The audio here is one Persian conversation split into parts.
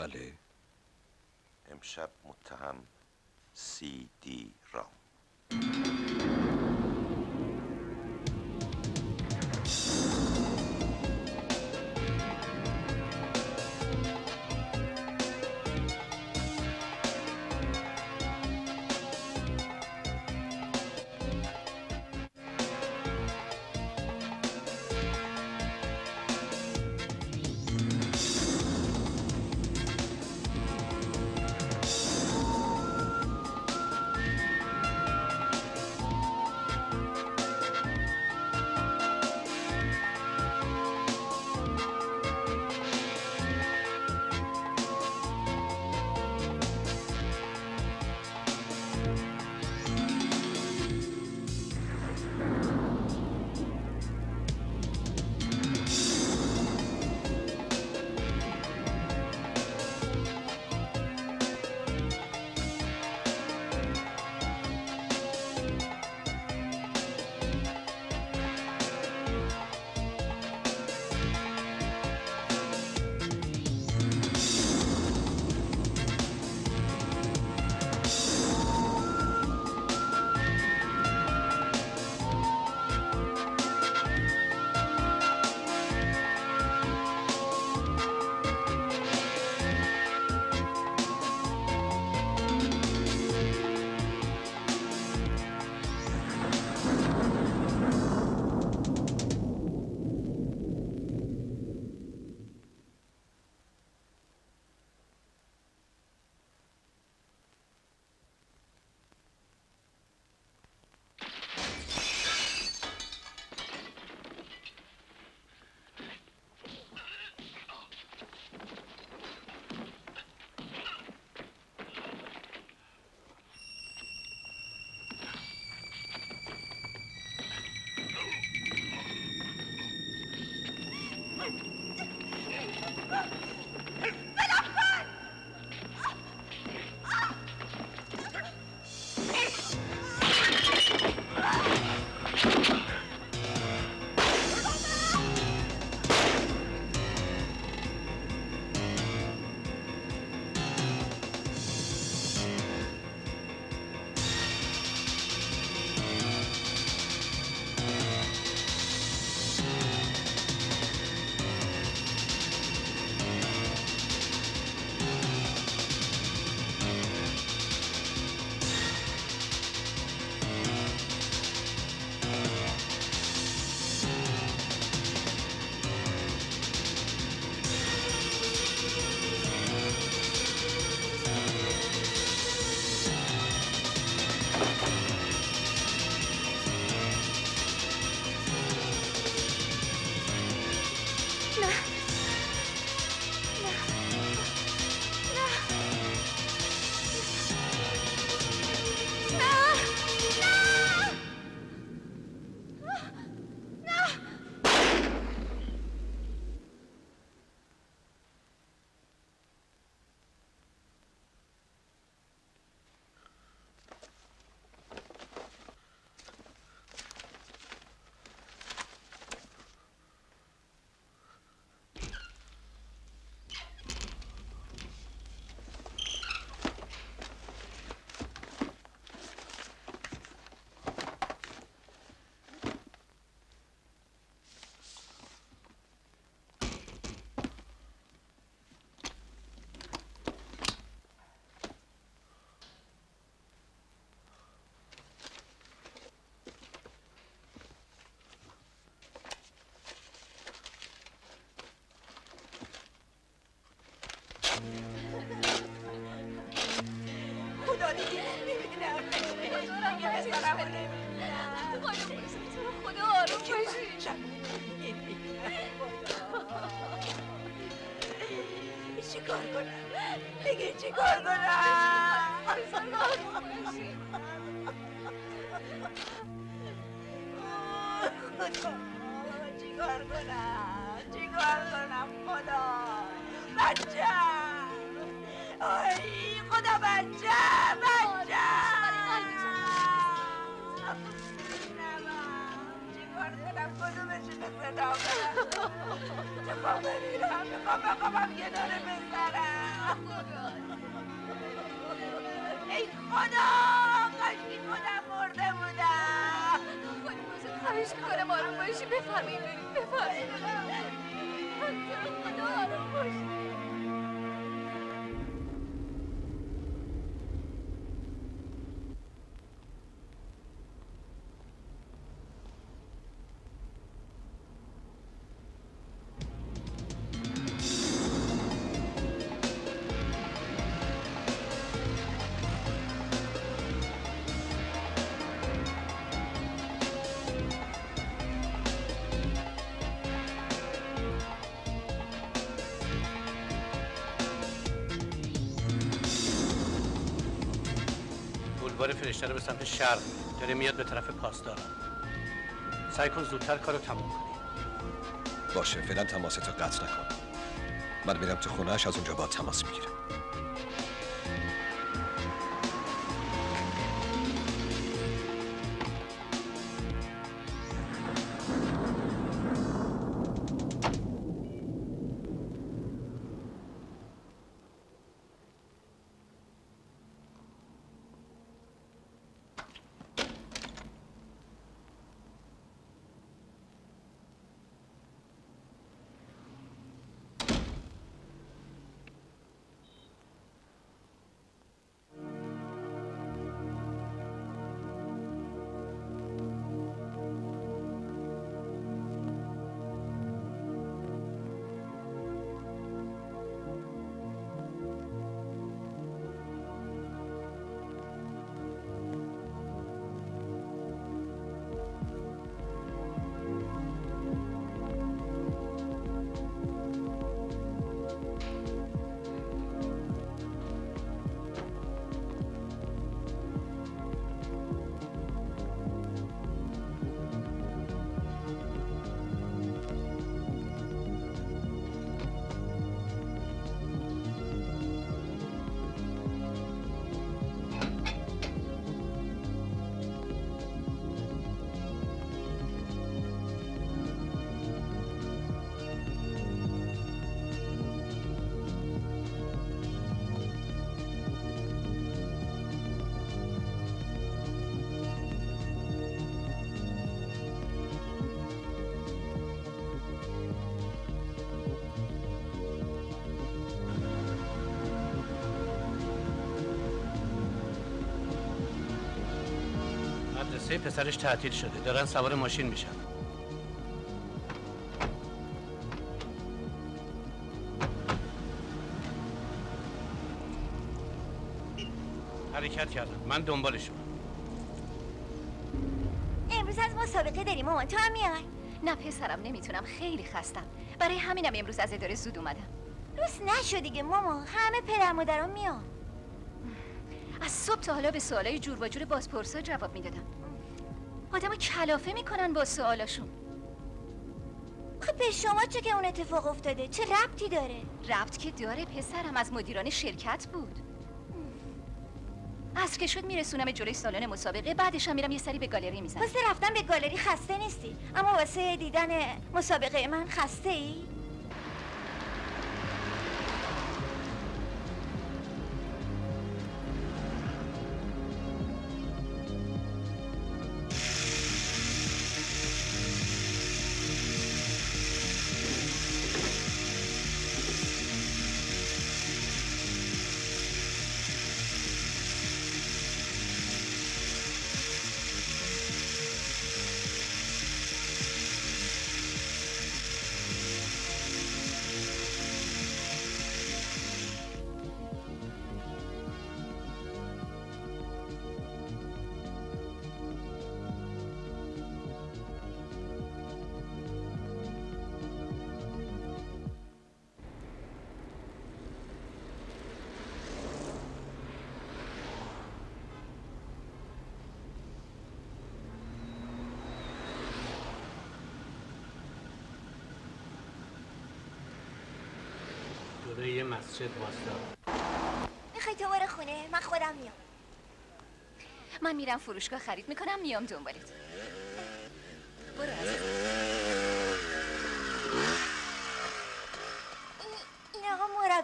بله. امشب متهم CD رام. خدا دیگه نمیبینم دیگه پسرمو نمیبینم خدا آروم باشی. چی کار کنم؟ بگی چی کار کنم؟ خدا چی کار کنم؟ چی کار کنم خدا؟ بچه‌م آی خدا بچه‌م چی کار کنم؟ کدومشونو صدا کنم؟ میخوام بمیرم، میخوام بخوابم کنار پسرم. ای خدا، کاشکی خودم مرده بودم. خانم بزرگ خواهش میکنم آروم باشی. بفرمایید بریم، بفرمایید. خدا آروم باشی. بولوار فرشته رو به سمت شرق داره میاد به طرف پاسداران. سعی کن زودتر کارو تموم کنی. باشه، فعلا تماستو قطع نکن. من میرم تو خونه‌اش، از اونجا با تماس میگیرم. مدرسه پسرش تعطیل شده، دارن سوار ماشین میشن. حرکت کردن، من دنبالشون. امروز از مسابقه داریم مامان، تو هم میای؟ نه پسرم، نمیتونم، خیلی خستم. برای همینم امروز از اداره زود اومدم. روز نشو دیگه مامان، همه پدر مادرام میان. از صبح تا حالا به سوالای جور و جور بازپرسا جواب میدادم. آدمو کلافه میکنن با سوالاشون. خب به شما چه که اون اتفاق افتاده؟ چه ربطی داره؟ ربط که داره پسرم، از مدیران شرکت بود. عصر که شد میرسونم جلوی سالن مسابقه، بعدش هم میرم یه سری به گالری میزنم. واسه رفتن به گالری خسته نیستی، اما واسه دیدن مسابقه من خسته ای؟ جلوی یه مسجد واستا. میخوای تو برو خونه؟ من خودم میام. من میرم فروشگاه خرید میکنم، میام دنبالت. برو عزیزم.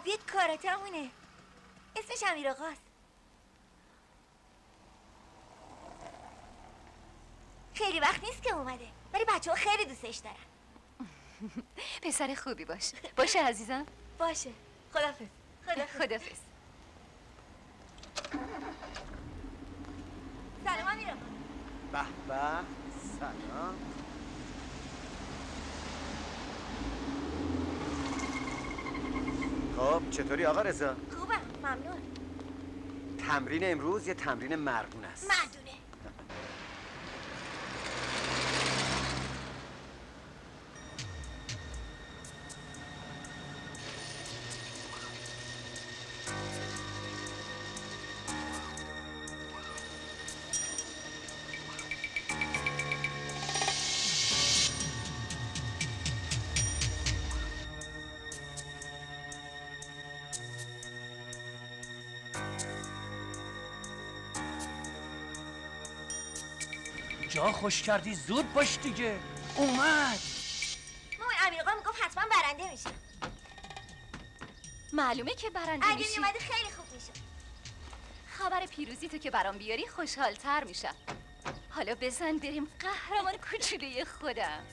مربی کاراتمونه. اسمش امیرآقاست. خیلی وقت نیست که اومده ولی بچه‌ها خیلی دوستش دارن. پسر خوبی باش. باشه عزیزم. باشه. خدافظ. خدافظ. سلام امیرآقا. به به. سلام. خب چطوری آقا رضا؟ خوبم. ممنون. تمرین امروز یه تمرین مردونه است. مردونه. جا خوش کردی، زود باش دیگه. اومد. مامان امیرآقا میگفت حتما برنده میشه. معلومه که برنده اگه میشی. میومدی خیلی خوب میشه. خبر پیروزی تو که برام بیاری خوشحال‌تر میشم. حالا بزن بریم قهرمان کوچولوی خودم.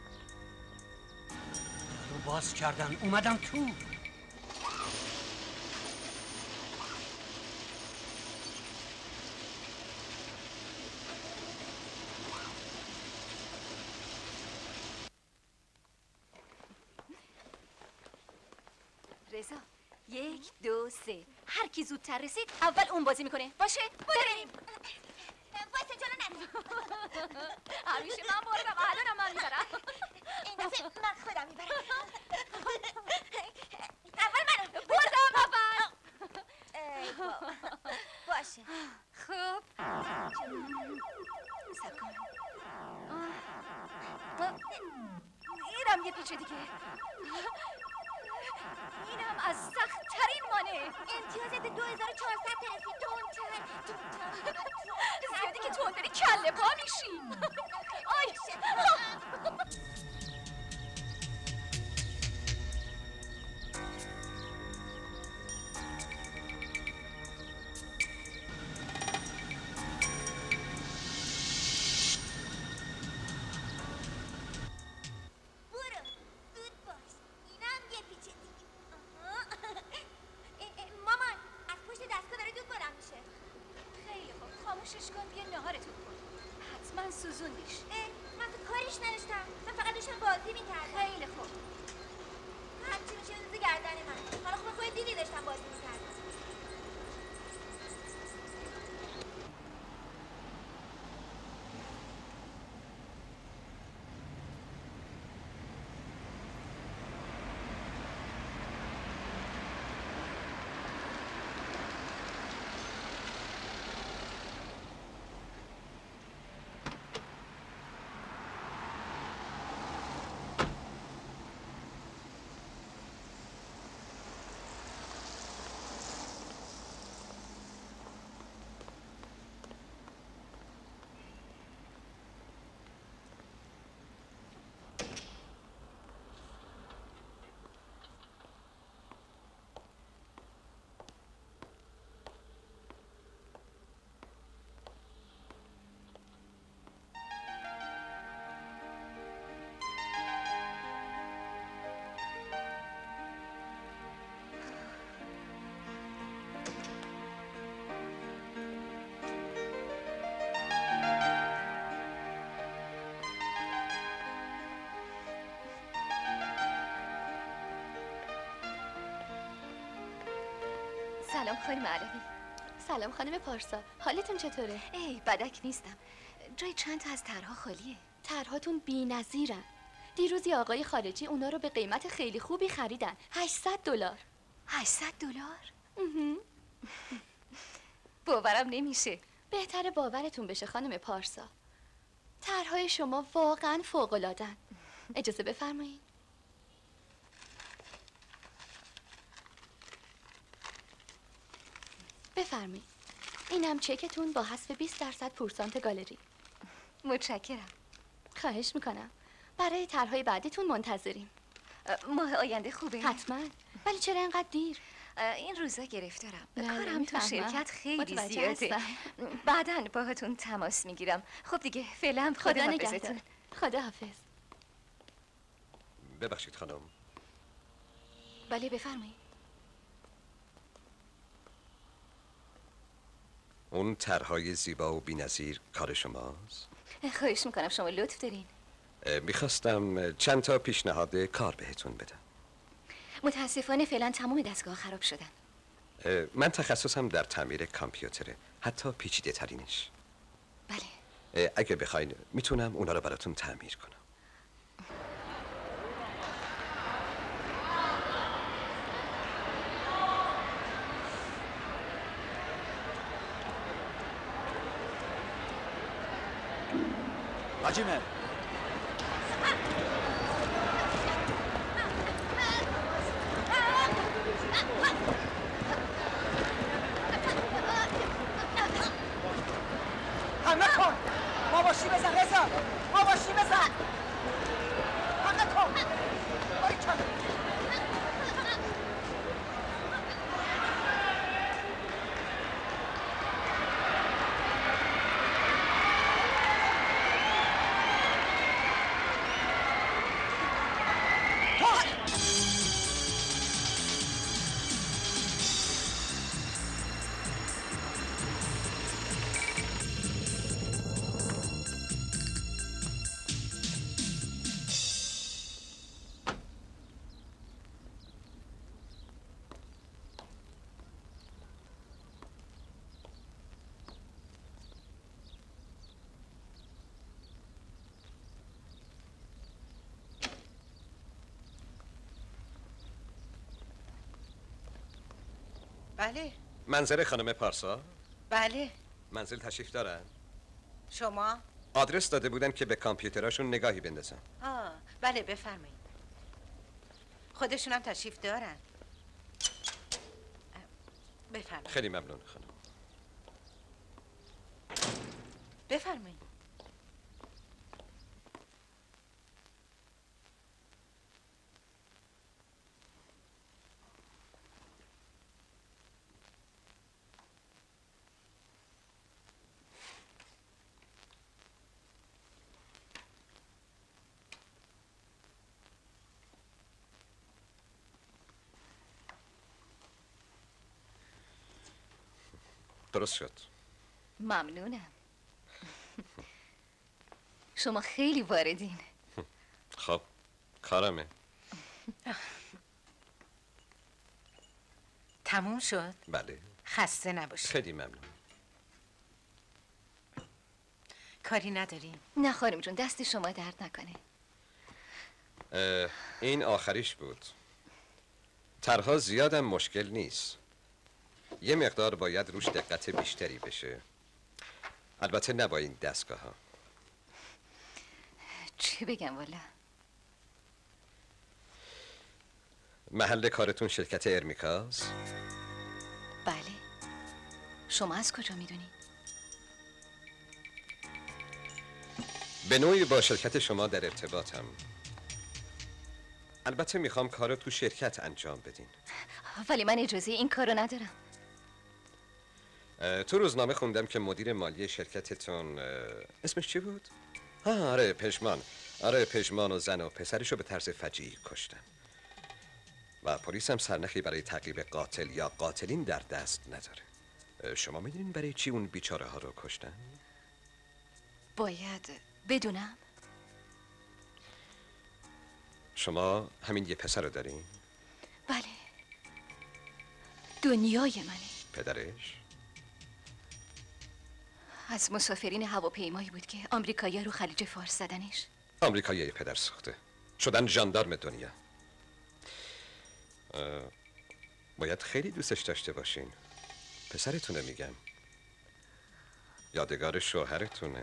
رو باز کردن اومدم تو. رضا 1 2 3 هر کی زودتر رسید اول اون بازی میکنه. باشه بریم. واسه جلو نریم. همیشه من بردم الانم من میبرم. این دفعه من خودم میبرم. اول منو بردم اول. ای بابا. باشه. خب سکن. اینم یه پیچ دیگه. اینم از سخت‌ترین مانه. امتیازت 2400 رسید. تون زیادی که تون بری کله پا میشی. آی برو. زود باش. اینم یه پیچ دیگه. مامان از پشت دستگاه داره دود بلند میشه. خیلی خوب خاموشش کن بیا ناهارتو بکن. حتما سوزوندیش. من تو کارش نداشتم. من فقط داشتم بازی میکردم. خیلی خوب. هرچی میشه بندازی گردن من. حالا خوب خودت دیدی داشتم بازی میکردم. سلام خانم علوی. سلام خانم پارسا، حالتون چطوره؟ ای بدک نیستم. جای چند تا از طرح‌ها خالیه. طرحاتون بی‌نظیرن. دیروز یه آقای خارجی اونا رو به قیمت خیلی خوبی خریدن. $800. $800؟ باورم نمیشه. بهتره باورتون بشه خانم پارسا. طرحهای شما واقعا فوق‌العاده‌ن. اجازه بفرمایید. بفرمایید. اینم چکتون با حذف 20% پورسانت گالری. متشکرم. خواهش میکنم. برای طرحهای بعدیتون منتظریم. ماه آینده خوبه؟ حتما. ولی چرا اینقدر دیر؟ این روزا گرفتارم. نه، کارم تو نمی‌فهمم. شرکت خیلی متوجه زیاده. هستم. بعداً باهاتون تماس میگیرم. خب دیگه فعلا خدا خدا نگهدار. حافظتون. خدا حافظ. ببخشید خانم. بله بفرمایید. اون طرحهای زیبا و بی‌نظیر کار شماست؟ خواهش میکنم شما لطف دارین. میخواستم چند تا پیشنهاد کار بهتون بدم. متاسفانه فعلا تمام دستگاه خراب شدن. من تخصصم در تعمیر کامپیوتره، حتی پیچیده ترینش. بله. اگه بخواین میتونم اونا رو براتون تعمیر کنم. حاجیمه حمله کن ما باشی بزن رضا ما باشی بزن حمله کن باریکلا بله منزل خانم پارسا؟ بله منزل تشریف دارن؟ شما؟ آدرس داده بودن که به کامپیوتراشون نگاهی بندازم. بله بفرمایید خودشونم تشریف دارن بفرمایید خیلی ممنون خانم. بفرمایید درست شد. ممنونم. شما خیلی واردین. خب کارمه. تموم شد؟ بله. خسته نباشید. خیلی ممنون. کاری نداریم؟ نه خانم جون دست شما درد نکنه. این آخریش بود. طرحها زیادم مشکل نیست. یه مقدار باید روش دقت بیشتری بشه. البته نه با این دستگاه ها. چی بگم والا؟ محل کارتون شرکت ارمیکاست؟ بله. شما از کجا میدونی؟ به نوعی با شرکت شما در ارتباطم. البته میخوام کارو تو شرکت انجام بدین. ولی من اجازه این کارو ندارم. تو روزنامه خوندم که مدیر مالی شرکتتون اسمش چی بود؟ آره پژمان. آره پژمان و زن و پسرشو به طرز فجیعی کشتن. و پلیس هم سرنخی برای تعقیب قاتل یا قاتلین در دست نداره. شما میدونین برای چی اون بیچاره ها رو کشتن؟ باید بدونم. شما همین یه پسر رو دارین؟ بله. دنیای منه. پدرش؟ از مسافرین هواپیمایی بود که آمریکایی‌ها رو خلیج فارس زدنش. آمریکایی پدر ساخته شدن ژاندارم دنیا. باید خیلی دوستش داشته باشین. پسرتونه میگم. یادگار شوهرتونه.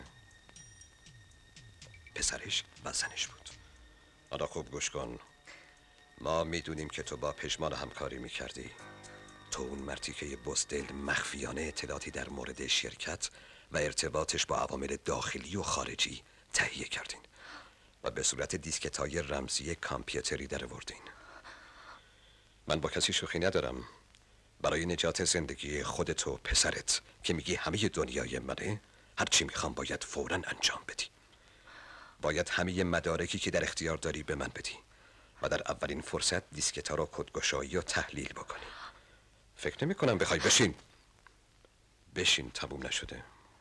پسرش و زنش بود. حالا خوب گوش کن. ما میدونیم که تو با پژمان همکاری میکردی. تو اون مرتیکه بزدل مخفیانه اطلاعاتی در مورد شرکت و ارتباطش با عوامل داخلی و خارجی تهیه کردین. و به صورت دیسکت‌های رمزی کامپیوتری در آوردین. من با کسی شوخی ندارم. برای نجات زندگی خودت و پسرت که میگی همه دنیای منه، هر چی میخوام باید فوراً انجام بدی. باید همه مدارکی که در اختیار داری به من بدی و در اولین فرصت دیسکتا رو کدگشایی و تحلیل بکنی. فکر نمی کنم بخوای بشین تموم نشده.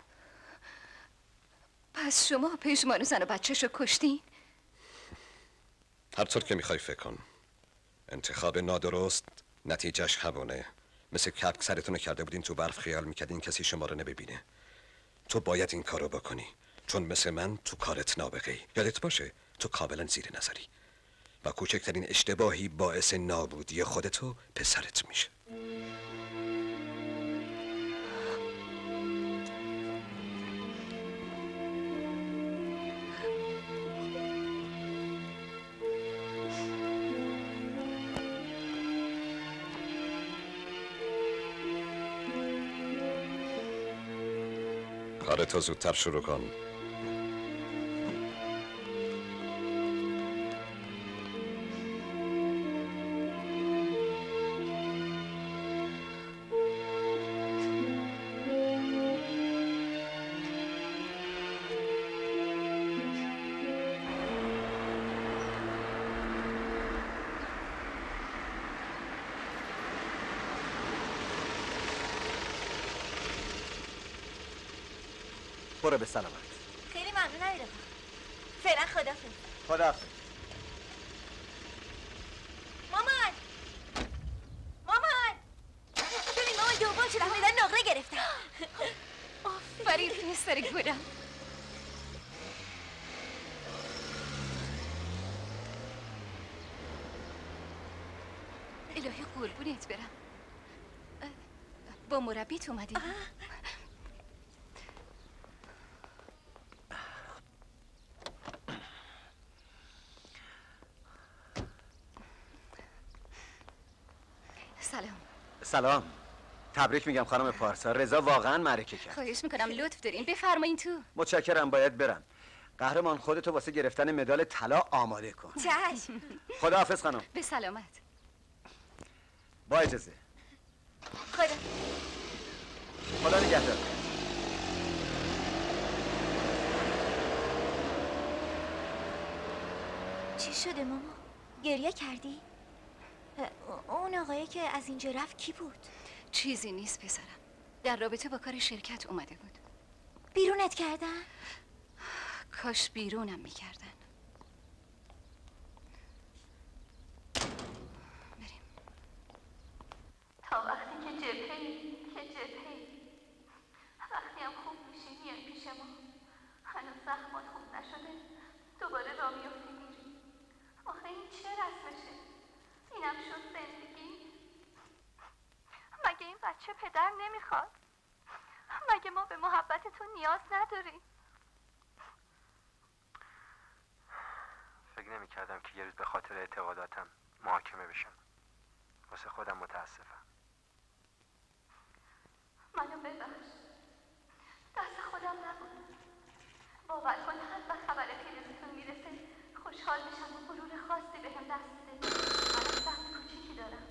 پس شما پژمان و زن و بچه‌شو کشتین؟ هر طور که میخوای فکر کن. انتخاب نادرست نتیجهش همونه. مثل کبک سرتونو کرده بودین تو برف، خیال میکردین کسی شما رو نببینه. تو باید این کارو بکنی، چون مثل من تو کارت نابغه‌ای. یادت باشه تو کاملا زیر نظری و کوچکترین اشتباهی باعث نابودی خودت و پسرت میشه. کارتو زودتر شروع کن. برو به سلامت. خیلی ممنون علیرضا. فعلا خدافظ. خداحافظ. مامان ببین مامان دوم شدم، حالا نقره گرفتم. آفرین پسر گلم. الهی قربونت برم. با مربیت اومدی؟ سلام. تبریک میگم خانم پارسا. رضا واقعا معرکه کرد. خواهش میکنم لطف دارین بفرمایین تو. متشکرم، باید برم. قهرمان خودتو واسه گرفتن مدال طلا آماده کن. چشم. خداحافظ خانم. به سلامت. با اجازه. خدا نگهدار. چی شده ماما؟ گریه کردی؟ اون آقایی که از اینجا رفت کی بود؟ چیزی نیست پسرم. در رابطه با کار شرکت اومده بود. بیرونت کردن؟ کاش بیرونم میکردن. بریم. تا وقتی که جبهه‌ای وقتی هم خوب میشی میای پیش ما. هنوز زخمات خوب نشده دوباره راه میافتی میری. آخه این چه رسمشه؟ اینم شد زندگی؟ مگه این بچه پدر نمیخواد؟ مگه ما به محبتتون نیاز نداریم؟ فکر نمی کردم که یه روز به خاطر اعتقاداتم محاکمه بشم. واسه خودم متاسفم. منو ببخش. دست خودم نبود. باور کن هر وقت خبر پیروزیتون میرسه خوشحال میشم و غرور خاصی بهم دست میده. منم سهم کوچیکی دارم.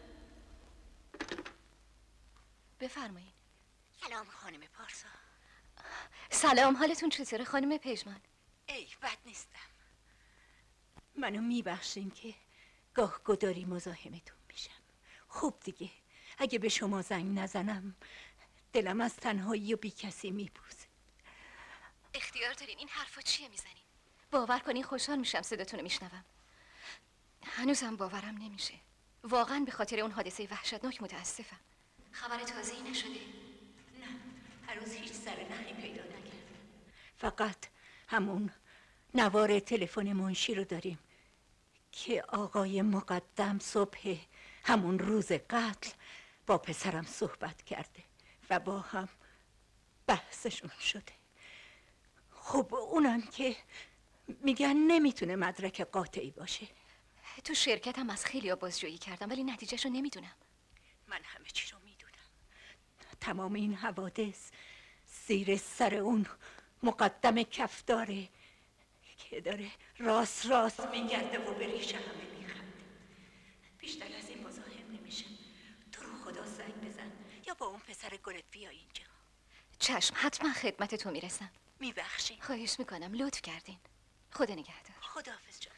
بفرمایین. سلام خانم پارسا. سلام، حالتون چطوره خانم پژمان؟ ای بد نیستم. منو میبخشین که گاه گداری مزاحمتون میشم. خوب دیگه، اگه به شما زنگ نزنم دلم از تنهایی و بی کسی میپوزه. اختیار دارین. این حرفا چیه میزنین؟ باور کنین خوشحال میشم صداتونو میشنوم. هنوزم باورم نمیشه. واقعا به خاطر اون حادثه وحشتناک متاسفم. خبر تازه‌ای نشده؟ نه، هنوز هیچ سر نخی پیدا نکردم. فقط همون نوار تلفن منشی رو داریم که آقای مقدم صبح همون روز قتل با پسرم صحبت کرده و با هم بحثشون شده. خب اونم که میگن نمیتونه مدرک قاطعی باشه. تو شرکتم از خیلیا بازجویی کردم ولی نتیجهشو نمیدونم. من همه چی رو میدونم. تمام این حوادث زیر سر اون مقدم کفداره که داره راست میگرده و به ریش همه میخنده. بیشتر از این مزاحم نمیشه. تو رو خدا زنگ بزن یا با اون پسر گلت بیا اینجا. چشم، حتما خدمت تو میرسم. میبخشی؟ خواهش میکنم، لطف کردین. خدا نگهدار. خداحافظ جان.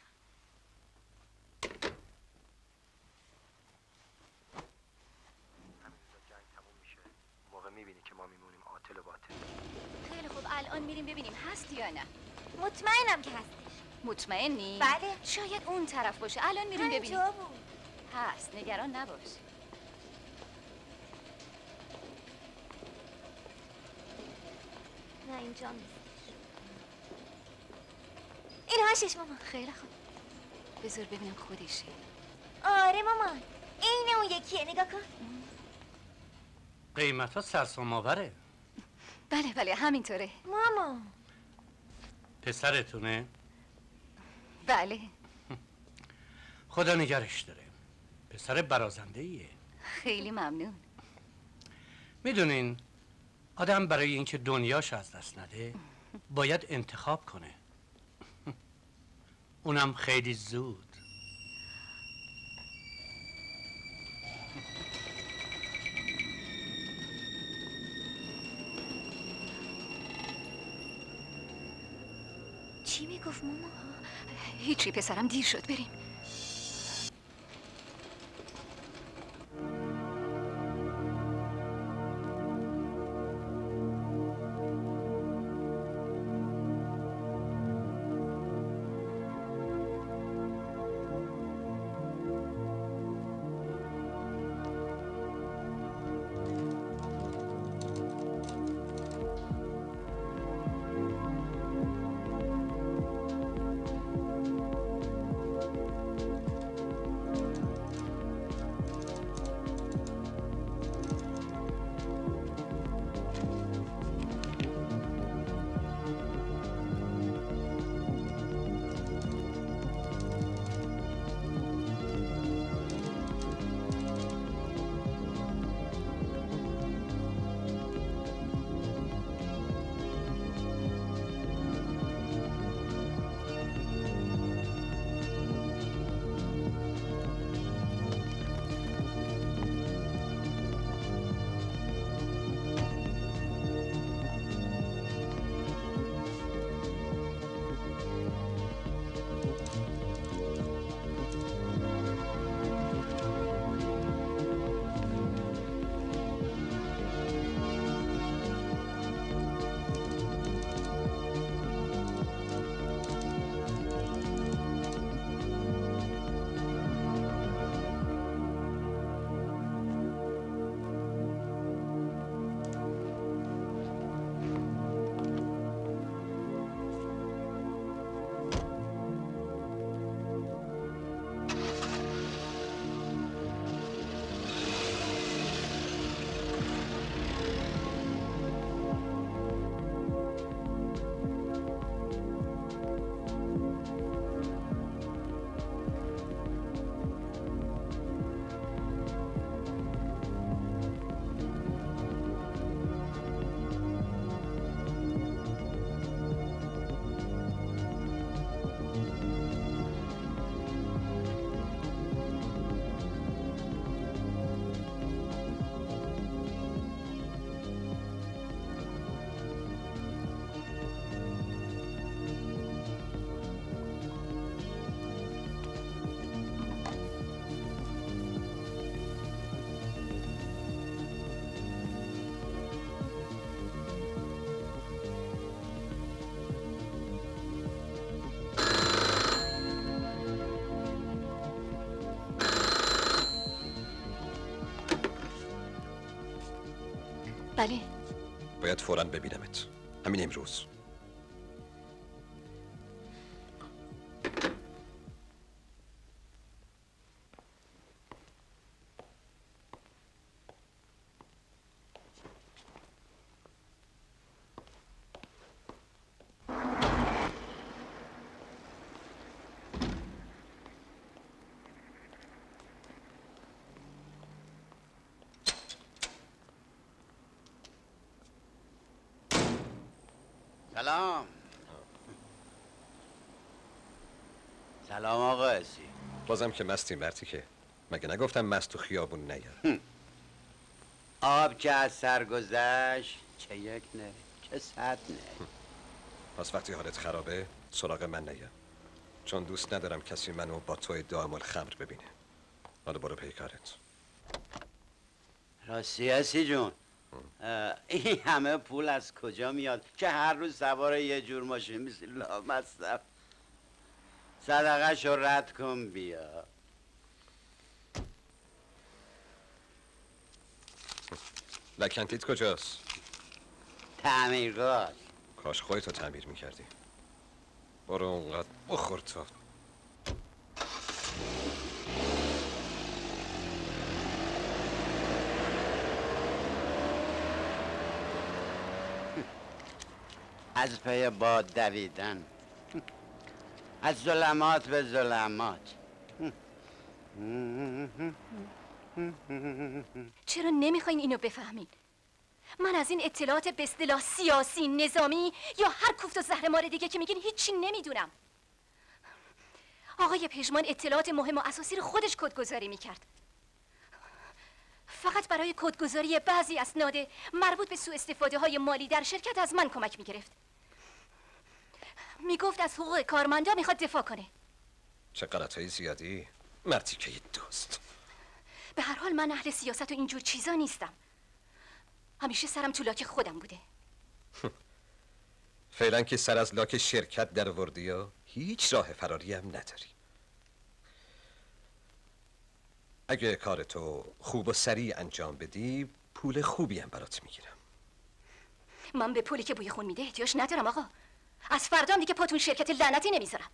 موقع میبینی که ما میمونیم عاطل و باطل. خیلی خوب، الان میریم ببینیم هست یا نه. مطمئنم که هستش. مطمئنی؟ بله. شاید اون طرف باشه. الان میریم ببینیم. همینجا بود. هست، نگران نباش. نه اینجا نیست. این هاشش مامان. خیلی خوب. بذار ببینم خودشه. آره مامان، این اون یکیه، نگاه کن. قیمت ها سرسام آوره. بله همینطوره. مامان پسرتونه؟ بله. خدا نگرش داره. پسر برازنده ایه. خیلی ممنون. میدونین آدم برای اینکه دنیاش از دست نده باید انتخاب کنه. اونم خیلی زود. چی میگفت ماما؟ هیچی پسرم، دیر شد، بریم. بله. باید فوراً ببینمت. همین امروز. سلام. سلام آقا عزیز. بازم که مستی مرتی که مگه نگفتم مست تو خیابون نیا. آب که از سر گذشت چه یک نه چه صد نه. پس وقتی حالت خرابه سراغ من نیا، چون دوست ندارم کسی منو با تو ادعام الخمر ببینه. حالا برو پی کارت. راستی هستی جون، این همه پول از کجا میاد که هر روز سوار یه جور ماشین میسی لامصب؟ صدقه شو رد کن بیا. لکنتیت کجاست؟ تعمیرگاه. کاش خودتو تعمیر میکردی. برو اونقدر بخور تا از پی باد دویدن، از ظلمات به ظلمات. چرا نمیخواین اینو بفهمین؟ من از این اطلاعات به اصطلاح سیاسی، نظامی یا هر کوفت و زهرمار دیگه که میگین هیچی نمیدونم. آقای پژمان اطلاعات مهم و اساسی رو خودش کدگذاری میکرد. فقط برای کدگذاری بعضی اسناد مربوط به سوء استفاده های مالی در شرکت از من کمک میگرفت. میگفت از حقوق کارمندا میخواد دفاع کنه. چه غلطهای زیادی مرتی که یه دوست. به هر حال من اهل سیاست و اینجور چیزا نیستم. همیشه سرم تو لاک خودم بوده. فعلا که سر از لاک شرکت در وردی یا هیچ راه فراری هم نداری. اگه کارتو خوب و سریع انجام بدی پول خوبی هم برات میگیرم. من به پولی که بوی خون میده احتیاج ندارم آقا. از فردام دیگه پاتون شرکت لعنتی نمیذارم.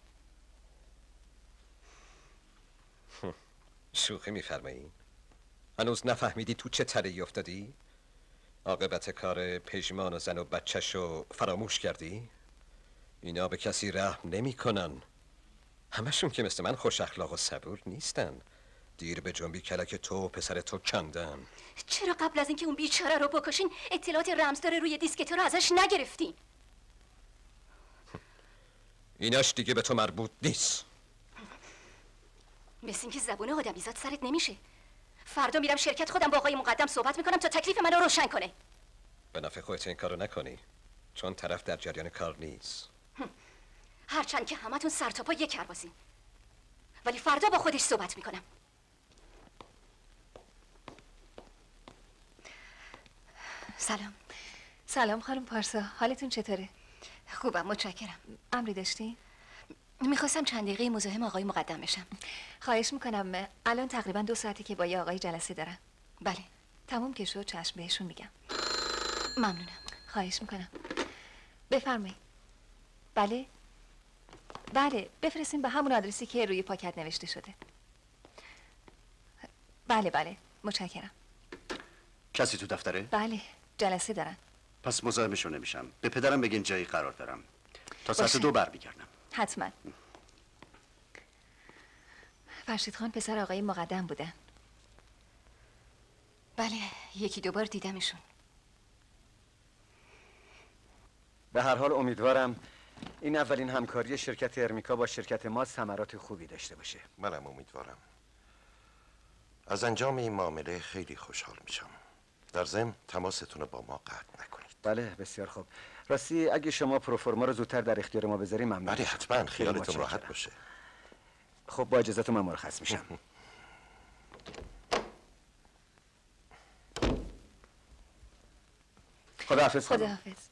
شوخی میفرمایین؟ هنوز نفهمیدی تو چه تله‌ای افتادی؟ عاقبت کار پژمان و زن و بچه‌شو فراموش کردی؟ اینا به کسی رحم نمی‌کنن. همشون که مثل من خوش اخلاق و صبور نیستن. دیر به جنبی کلک تو و پسر تو کندن. چرا قبل از اینکه اون بیچاره رو بکشین اطلاعات رمزدار روی دیسک رو ازش نگرفتین؟ ایناش دیگه به تو مربوط نیست. مثل اینکه زبون آدمیزاد سرت نمیشه. فردا میرم شرکت خودم با آقای مقدم صحبت میکنم تا تکلیف منو روشن کنه. به نفع خودت این کارو نکنی، چون طرف در جریان کار نیست. هرچند که همتون سر تا پا یک کرباسین، ولی فردا با خودش صحبت میکنم. سلام. سلام خانم پارسا، حالتون چطوره؟ خوبم، متشکرم. امری داشتی؟ میخواستم چند دقیقه مزاحم آقای مقدم بشم. خواهش میکنم. الان تقریبا 2 ساعته که با یه آقای جلسه دارم. بله. تموم که شد چشم بهشون میگم. ممنونم. خواهش میکنم. بفرمایید. بله؟ بله، بفرستین به همون آدرسی که روی پاکت نوشته شده. بله بله، متشکرم. کسی تو دفتره؟ بله، جلسه دارن. پس مزاحمشون نمیشم. به پدرم بگین جایی قرار دارم. تا ساعت 2 برمیگردم. حتما. فرشید خان پسر آقای مقدم بودن. بله، 1-2 بار دیدمشون. به هر حال امیدوارم این اولین همکاری شرکت ارمیکا با شرکت ما ثمرات خوبی داشته باشه. منم امیدوارم. از انجام این معامله خیلی خوشحال میشم. در ضمن تماستون رو با ما قطع نکنید. بله، بسیار خوب. راستی اگه شما پروفورما رو زودتر در اختیار ما بذاریم ممنون. بله حتما، خیالتون راحت باشه. خب با اجازهتون من مرخص میشم. خداحافظ. خداحافظ.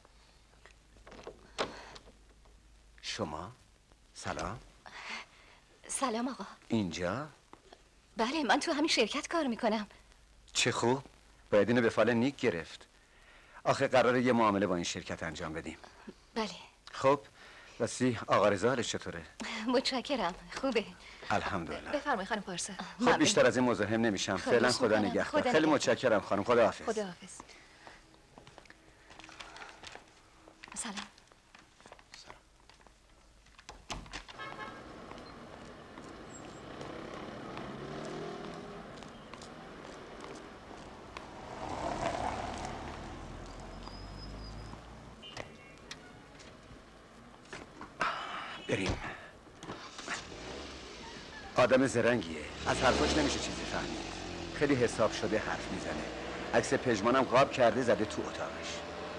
شما؟ سلام. سلام آقا. اینجا؟ بله، من تو همین شرکت کار میکنم. چه خوب. باید اینو به فال نیک گرفت. آخه قراره یه معامله با این شرکت انجام بدیم. بله. خب راستی آقا رضا حالش چطوره؟ متشکرم، خوبه. الحمدلله. بفرمایید خانم پارسا. خب بیشتر از این مزاحم نمیشم. فعلا خدا نگهدار. خیلی متشکرم خانم. خداحافظ. خداحافظ. سلام. بریم. آدم زرنگیه، از حرفاش نمیشه چیزی فهمید. خیلی حساب شده حرف میزنه. عکس پژمانم قاب کرده زده تو اتاقش.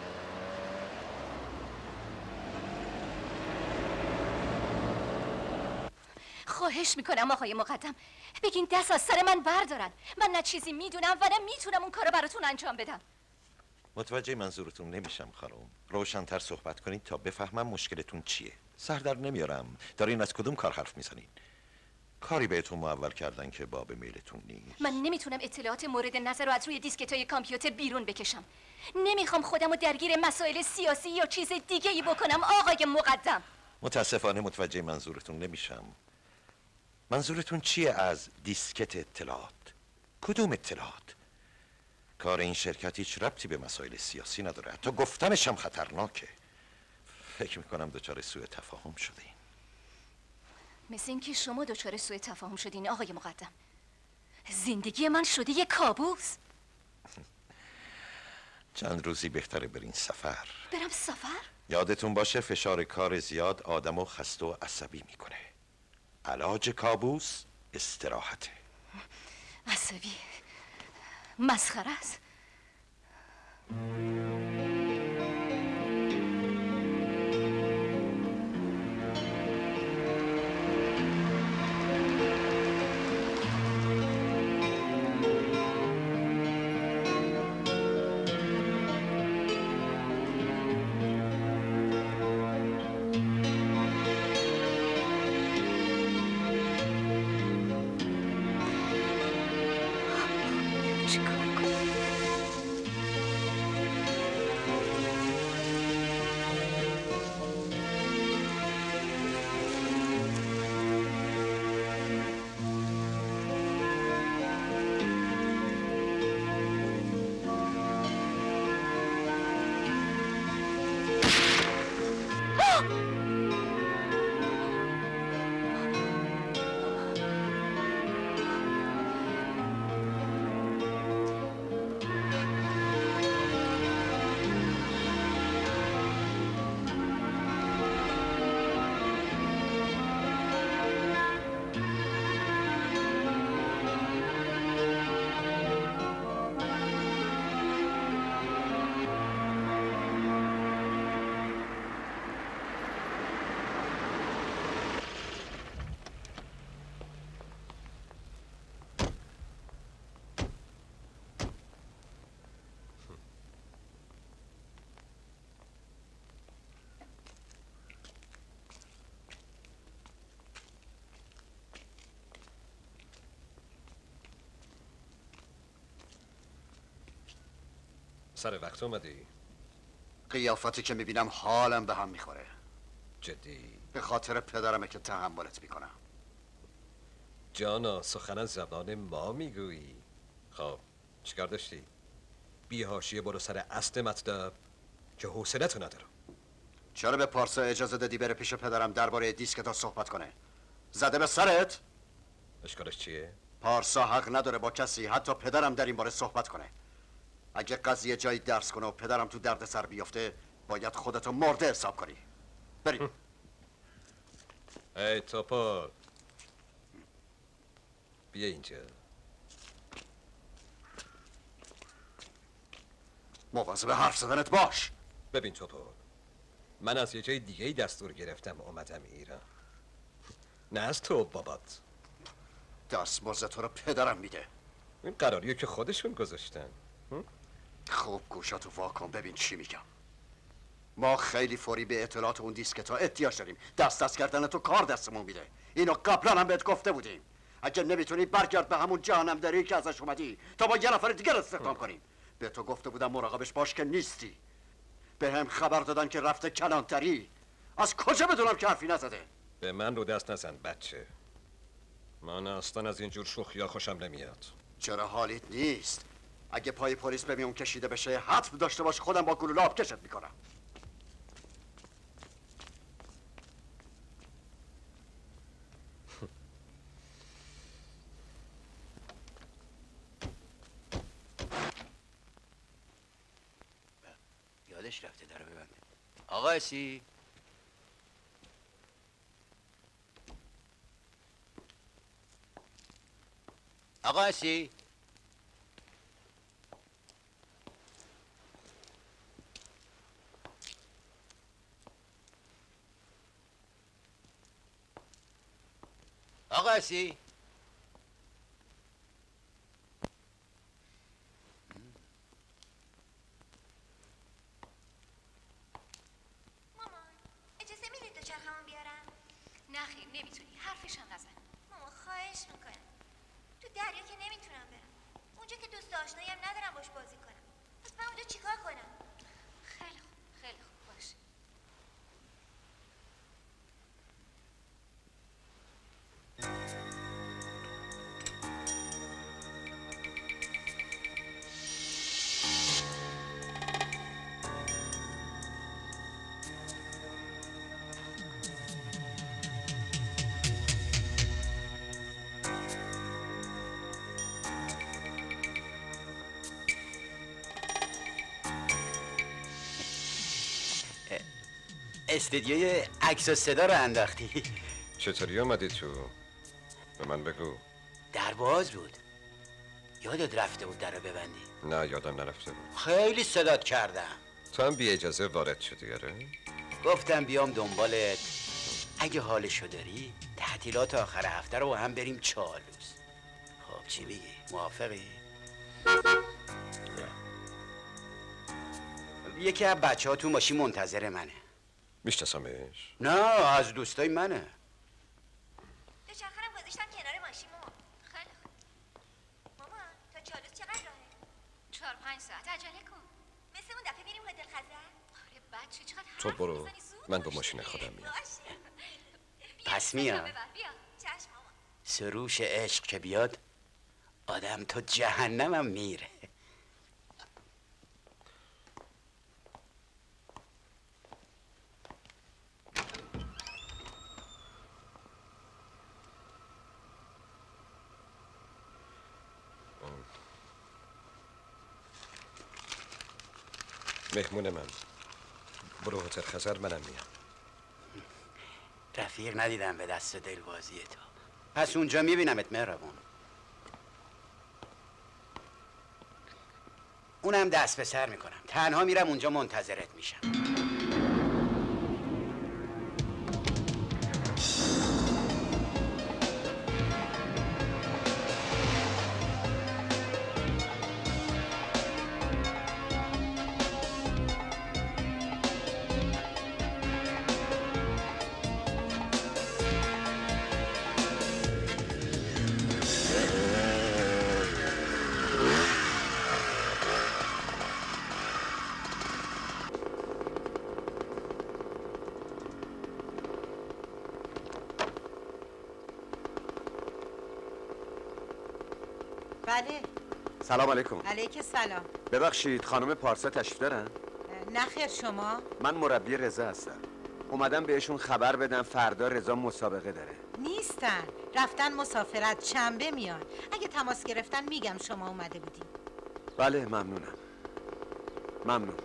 خواهش میکنم آقای مقدم بگین دست از سر من بردارن. من نه چیزی میدونم و نه میتونم اون کارو براتون انجام بدم. متوجه منظورتون نمیشم خانم. روشن‌تر صحبت کنید تا بفهمم مشکلتون چیه. سر در نمیارم. دارین از کدوم کار حرف میزنین؟ کاری بهتون معول کردن که باب میلتون نیست. من نمیتونم اطلاعات مورد نظر رو از روی دیسکتای کامپیوتر بیرون بکشم. نمیخوام خودم رو درگیر مسائل سیاسی یا چیز دیگه ای بکنم آقای مقدم. متاسفانه متوجه منظورتون نمیشم. منظورتون چیه از دیسکت اطلاعات؟ کدوم اطلاعات؟ کار این شرکت هیچ ربطی به مسائل سیاسی نداره. حتی گفتنش هم خطرناکه. فکر میکنم دچار سوء تفاهم شدین. مثل اینکه شما دچار سوء تفاهم شدین آقای مقدم. زندگی من شده یه کابوس. چند روزی بهتره برین سفر. برم سفر؟ یادتون باشه فشار کار زیاد آدمو خسته و عصبی میکنه. علاج کابوس استراحته. عصبی مسخره است. سر وقت اومدی؟ قیافتی که میبینم حالم به هم میخوره. جدی؟ به خاطر پدرمه که تحملت میکنم. جانا سخن از زبان ما میگویی. خب چیکار داشتی؟ بی حاشیه برو سر اصل مطلب که حوصله‌تو ندارم. چرا به پارسا اجازه دادی بره پیش پدرم درباره دیسکتا صحبت کنه؟ زده به سرت؟ اشکالش چیه؟ پارسا حق نداره با کسی حتی پدرم در این باره صحبت کنه. اگه قضیه جایی درس کنه و پدرم تو درد سر بیفته باید خودتو مرده حساب کنی. بریم. ای توپا بیا اینجا. مواظب حرف زدنت باش. ببین توپا، من از یه جای دیگه دستور گرفتم اومدم ایران، نه از تو بابات. دستمزد تو رو پدرم میده. این قراریه که خودشون گذاشتن. خوب گوشاتو واکن ببین چی میگم. ما خیلی فوری به اطلاعات اون دیسکتا احتیاج داریم. دست کردن تو کار دستمون میده. اینو قبلا هم بهت گفته بودیم. اگه نمیتونی برگرد به همون جهنم دری که ازش اومدی تا با یه نفر دیگر استخدام کنیم. به تو گفته بودم مراقبش باش که نیستی. به هم خبر دادن که رفته کلانتری. از کجا بدونم که حرفی نزده؟ به من رو دست نزن بچه. من اصلا از اینجور شوخیا خوشم نمیاد. چرا حالیت نیست؟ اگه پای پلیس به میون کشیده بشه حتم داشته باش خودم با گلوله آب کشت میکنم. یادش رفته در ببنده. آقا اسی آقا هستی؟ آقا هستی؟ اجازه میدید دوچرخه‌مو بیارم؟ نه خیر نمیتونی، حرفش هم نزن. ماما خواهش میکنم. تو دریا که نمیتونم برم. اونجا که دوست آشنایی هم ندارم باش بازی کنم. پس من اونجا چیکار کنم؟ خیلی خوب، خیلی خوب باشه. استدیوی عکس و صدا رو انداختی. چطوری آمدی تو؟ به من بگو. در باز بود. یادت رفته بود در رو ببندی؟ نه یادم نرفته بود. خیلی صدات کردم. تو هم بی اجازه وارد شدی آره؟ گفتم بیام دنبالت. اگه حالشو داری تعطیلات آخر هفته رو با هم بریم چالوس. خب چی میگی؟ موافقی؟ یکی از بچه ها تو ماشین منتظر منه. میشناسمش؟ نه از دوستای منه. دوچرخه‌رم گذاشتم کنار ماشین ماما. خیلی خوب. ماما تا چالوس چقدر راهه؟ 4-5 ساعت عجله کن. مثل اون دفعه میریم هتل خزر؟ آره بچه چقدر تو حرف برو، میزنی، زود من با باش ماشین دیگه. خودم میام. پس میام. چشم ماما. سروش عشق که بیاد آدم تو جهنمم میره. مهمون من. برو هتل خزر منم میام. رفیق ندیدم به دست دلبازی تو. پس اونجا میبینمت مهربون. اونم دست به سر میکنم. تنها میرم اونجا منتظرت میشم. بله. سلام علیکم. علیک سلام. ببخشید خانم پارسا تشریف دارن؟ نه خیر شما؟ من مربی رضا هستم. اومدم بهشون خبر بدم فردا رضا مسابقه داره. نیستن. رفتن مسافرت، شنبه میان. اگه تماس گرفتن میگم شما اومده بودین. بله ممنونم. ممنون.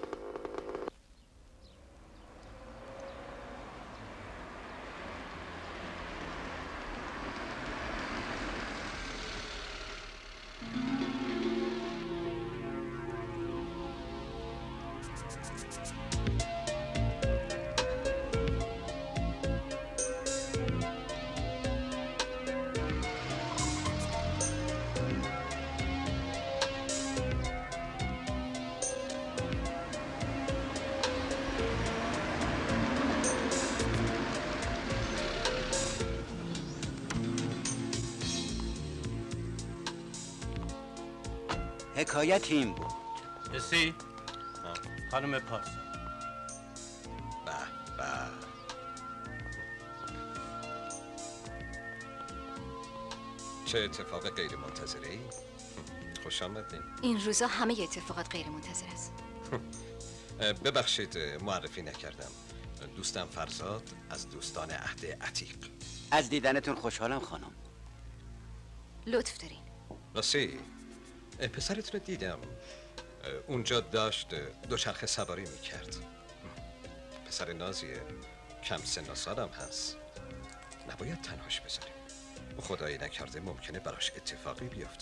حکایت این بود. اسی؟ خانم پارسا. به به. چه اتفاق غیر منتظره ای؟ خوش آمدین. این روزا همه اتفاقات غیر منتظر است. ببخشید معرفی نکردم. دوستم فرزاد از دوستان عهد عتیق. از دیدنتون خوشحالم خانم. لطف دارین. راستی پسرتون رو دیدم اونجا داشت دوچرخه سواری میکرد. پسر نازیه، کم سن و سالم هست. نباید تنهاش بذاریم. خدایی نکرده ممکنه براش اتفاقی بیفته.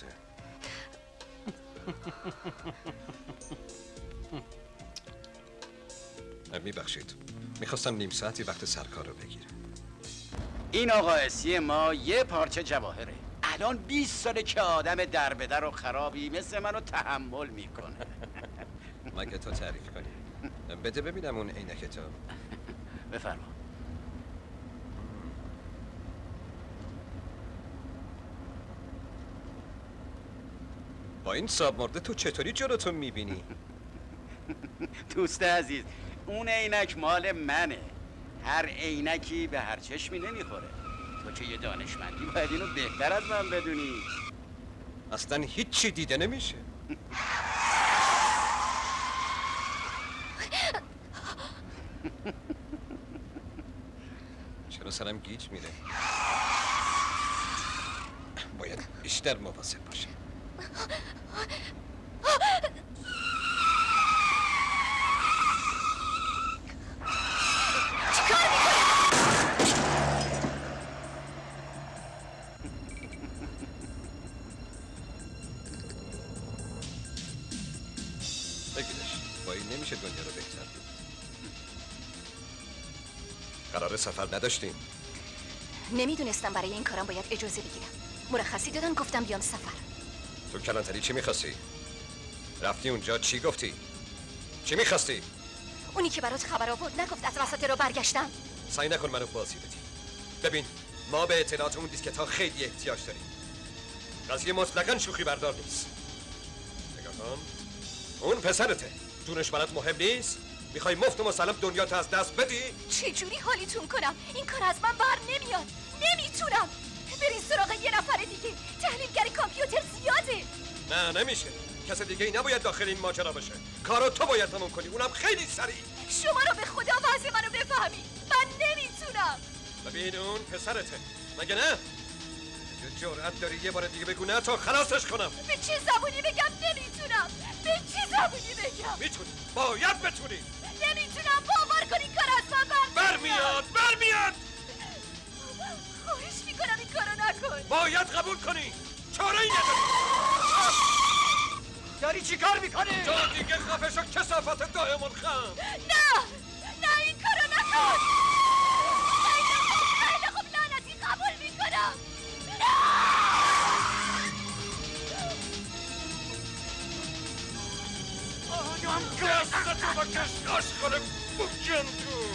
میبخشید، میخواستم نیم ساعتی وقت سرکار رو بگیرم. این آقا اسی ما یه پارچه جواهره. الان 20 ساله که آدم در به در و خرابی مثل منو تحمل میکنه. مگه تو تعریف کنی؟ بده ببینم اون عینک تو. بفرما. با این ساب مرده تو چطوری جلوتو میبینی؟ دوست عزیز، اون عینک مال منه. هر عینکی به هر چشمی نمیخوره. تو که یه دانشمندی باید اینو بهتر از من بدونی. اصلا هیچی دیده نمیشه. چرا سرم گیج میره؟ باید بیشتر مواظب باشم. بگیرش، با این نمیشه دنیا رو بهتر دید. قرار سفر نداشتیم. نمیدونستم برای این کارم باید اجازه بگیرم. مرخصی دادن گفتم بیام سفر. تو کلانتری چی میخواستی؟ رفتی اونجا چی گفتی؟ چی میخواستی؟ اونی که برات خبر آورد نگفت از وسط رو برگشتم. سعی نکن منو بازی بدی. ببین، ما به اطلاعات اون دیسکت ها خیلی احتیاج داریم. قضیه مطلقاً شوخی بردار نیست. نگاه کن، اون پسرته. جونش برات مهم نیست؟ میخوای مفت و مسلم دنیاتو از دست بدی؟ چجوری حالیتون کنم؟ این کار از من بر نمیاد. نمیتونم. برین سراغ یه نفر دیگه. تحلیلگر کامپیوتر زیاده. نه نمیشه. کس دیگه ای نباید داخل این ماجرا باشه. کارو تو باید تموم کنی، اونم خیلی سریع. شما رو به خدا وضع منو بفهمی. من نمیتونم. ببین اون پسرته، مگه نه؟ جرأت داری یه بار دیگه بگو نه تا خلاصش کنم. به چه زبونی بگم نمیتونم؟ به چه زبونی بگم؟ میتونی، باید بتونی. نمیتونم. باور کنی کار از من برمیاد. خواهش میکنم این کارو نکن. باید قبول کنی. چاره ای نداری. داری چی کار میکنی؟ جا دیگه خفه شو کثافت دائمون خم. نه این کارو نکن. خیلی خوب لعنتی قبول میکنم. آدم گستتو با کشکاش کنه بکن تو.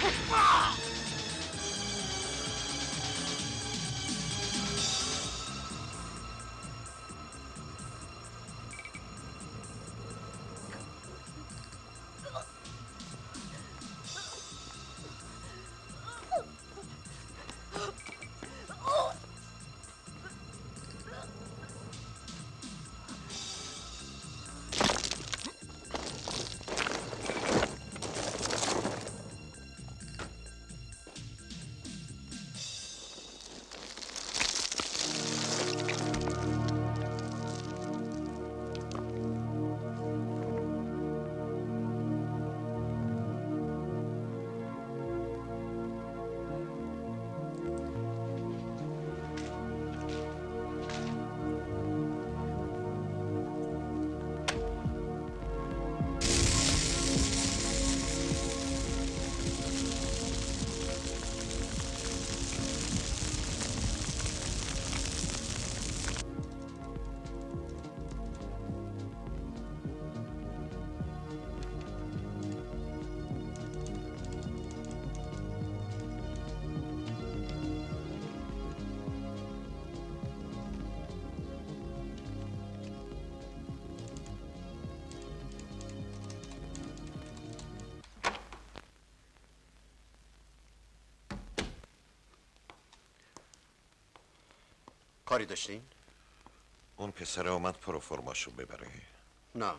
کاری داشتین؟ اون پسر اومد پروفرماشو ببره. نه،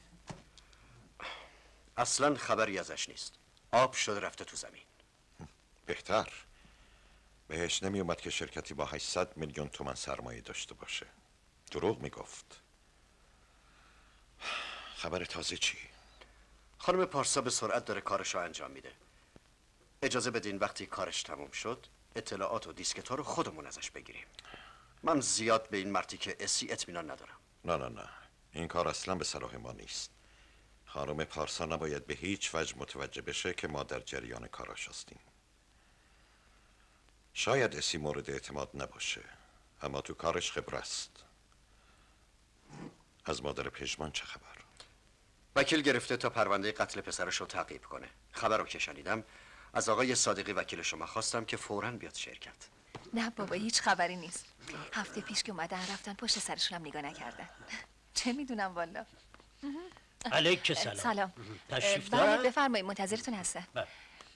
اصلا خبری ازش نیست. آب شده رفته تو زمین. بهتر. بهش نمی اومد که شرکتی با 800 میلیون تومان سرمایه داشته باشه. دروغ میگفت. خبر تازه چی؟ خانم پارسا به سرعت داره کارش رو انجام میده. اجازه بدین وقتی کارش تموم شد اطلاعات و دیسکت ها رو خودمون ازش بگیریم. من زیاد به این مرتیکه اسی اطمینان ندارم. نه این کار اصلا به صلاح ما نیست. خانم پارسا نباید به هیچ وجه متوجه بشه که ما در جریان کاراش هستیم. شاید اسی مورد اعتماد نباشه، اما تو کارش خبره است. از مادر پژمان چه خبر؟ وکیل گرفته تا پرونده قتل پسرش رو تعقیب کنه. خبر رو که شنیدم از آقای صادقی وکیل شما خواستم که فوراً بیاد شرکت. نه بابا هیچ خبری نیست. هفته پیش که اومدن رفتن پشت سرشون هم نگاه نکردن. چه میدونم والا. علیک سلام. سلام. تشریف بله دارن؟ بفرمایید منتظرتون هستم. بله.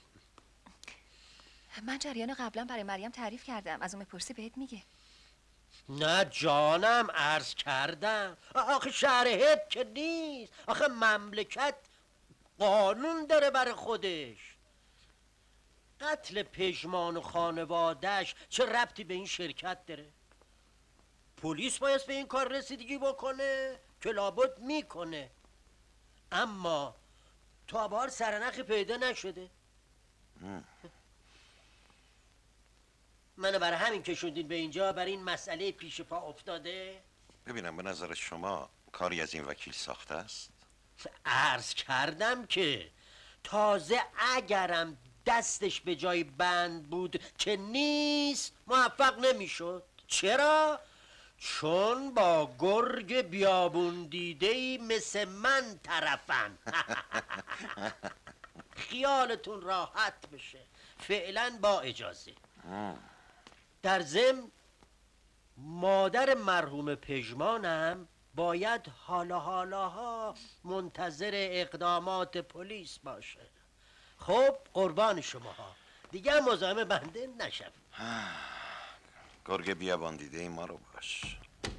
من جریان قبلا برای مریم تعریف کردم. از اون بپرسی بهت میگه. نه جانم عرض کردم. آخه شرحت که نیست. آخه مملکت قانون داره برای خودش. قتل پژمان و خانوادهش چه ربطی به این شرکت داره؟ پلیس باید به این کار رسیدگی بکنه که لابد میکنه، اما تا بار سرنخی پیدا نشده. منو برای همین کشوندین به اینجا، برای این مسئله پیش پا افتاده. ببینم به نظر شما کاری از این وکیل ساخته است؟ عرض کردم که تازه اگرم دستش به جای بند بود که نیست موفق نمیشد. چرا؟ چون با گرگ بیابون دیده‌ای مثل من طرفن. خیالتون راحت بشه. فعلا با اجازه. در ضمن مادر مرحوم پژمانم باید حالاها منتظر اقدامات پلیس باشه. خب قربان شماها، دیگه مزاحم بنده نشم. گرگ بیابان دیده ای ما رو باش.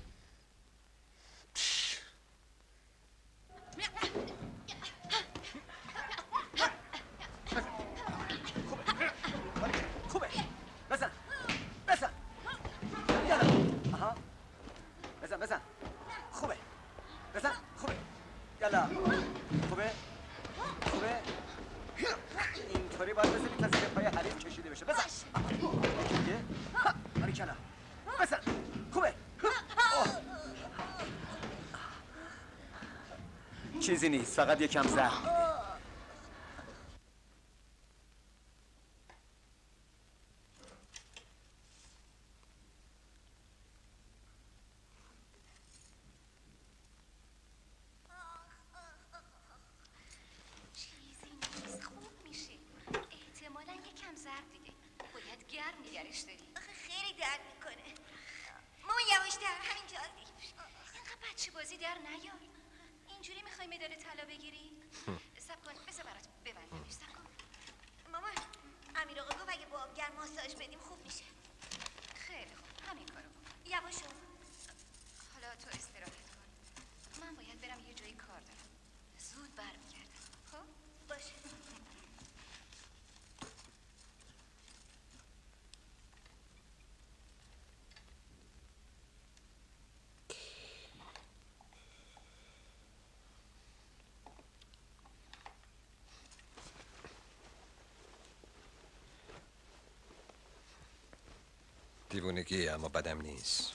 خوبه بزن یالا. آها بزن خوبه بزن خوبه یالا. خوبه اینطوری باید بزنی تا زیر پای حریف کشیده بشه. بزن دیگه باریکلا. بزن خوبه. چیزی نیست، فقط یکم زخم. دیوونگی اما بدم نیست.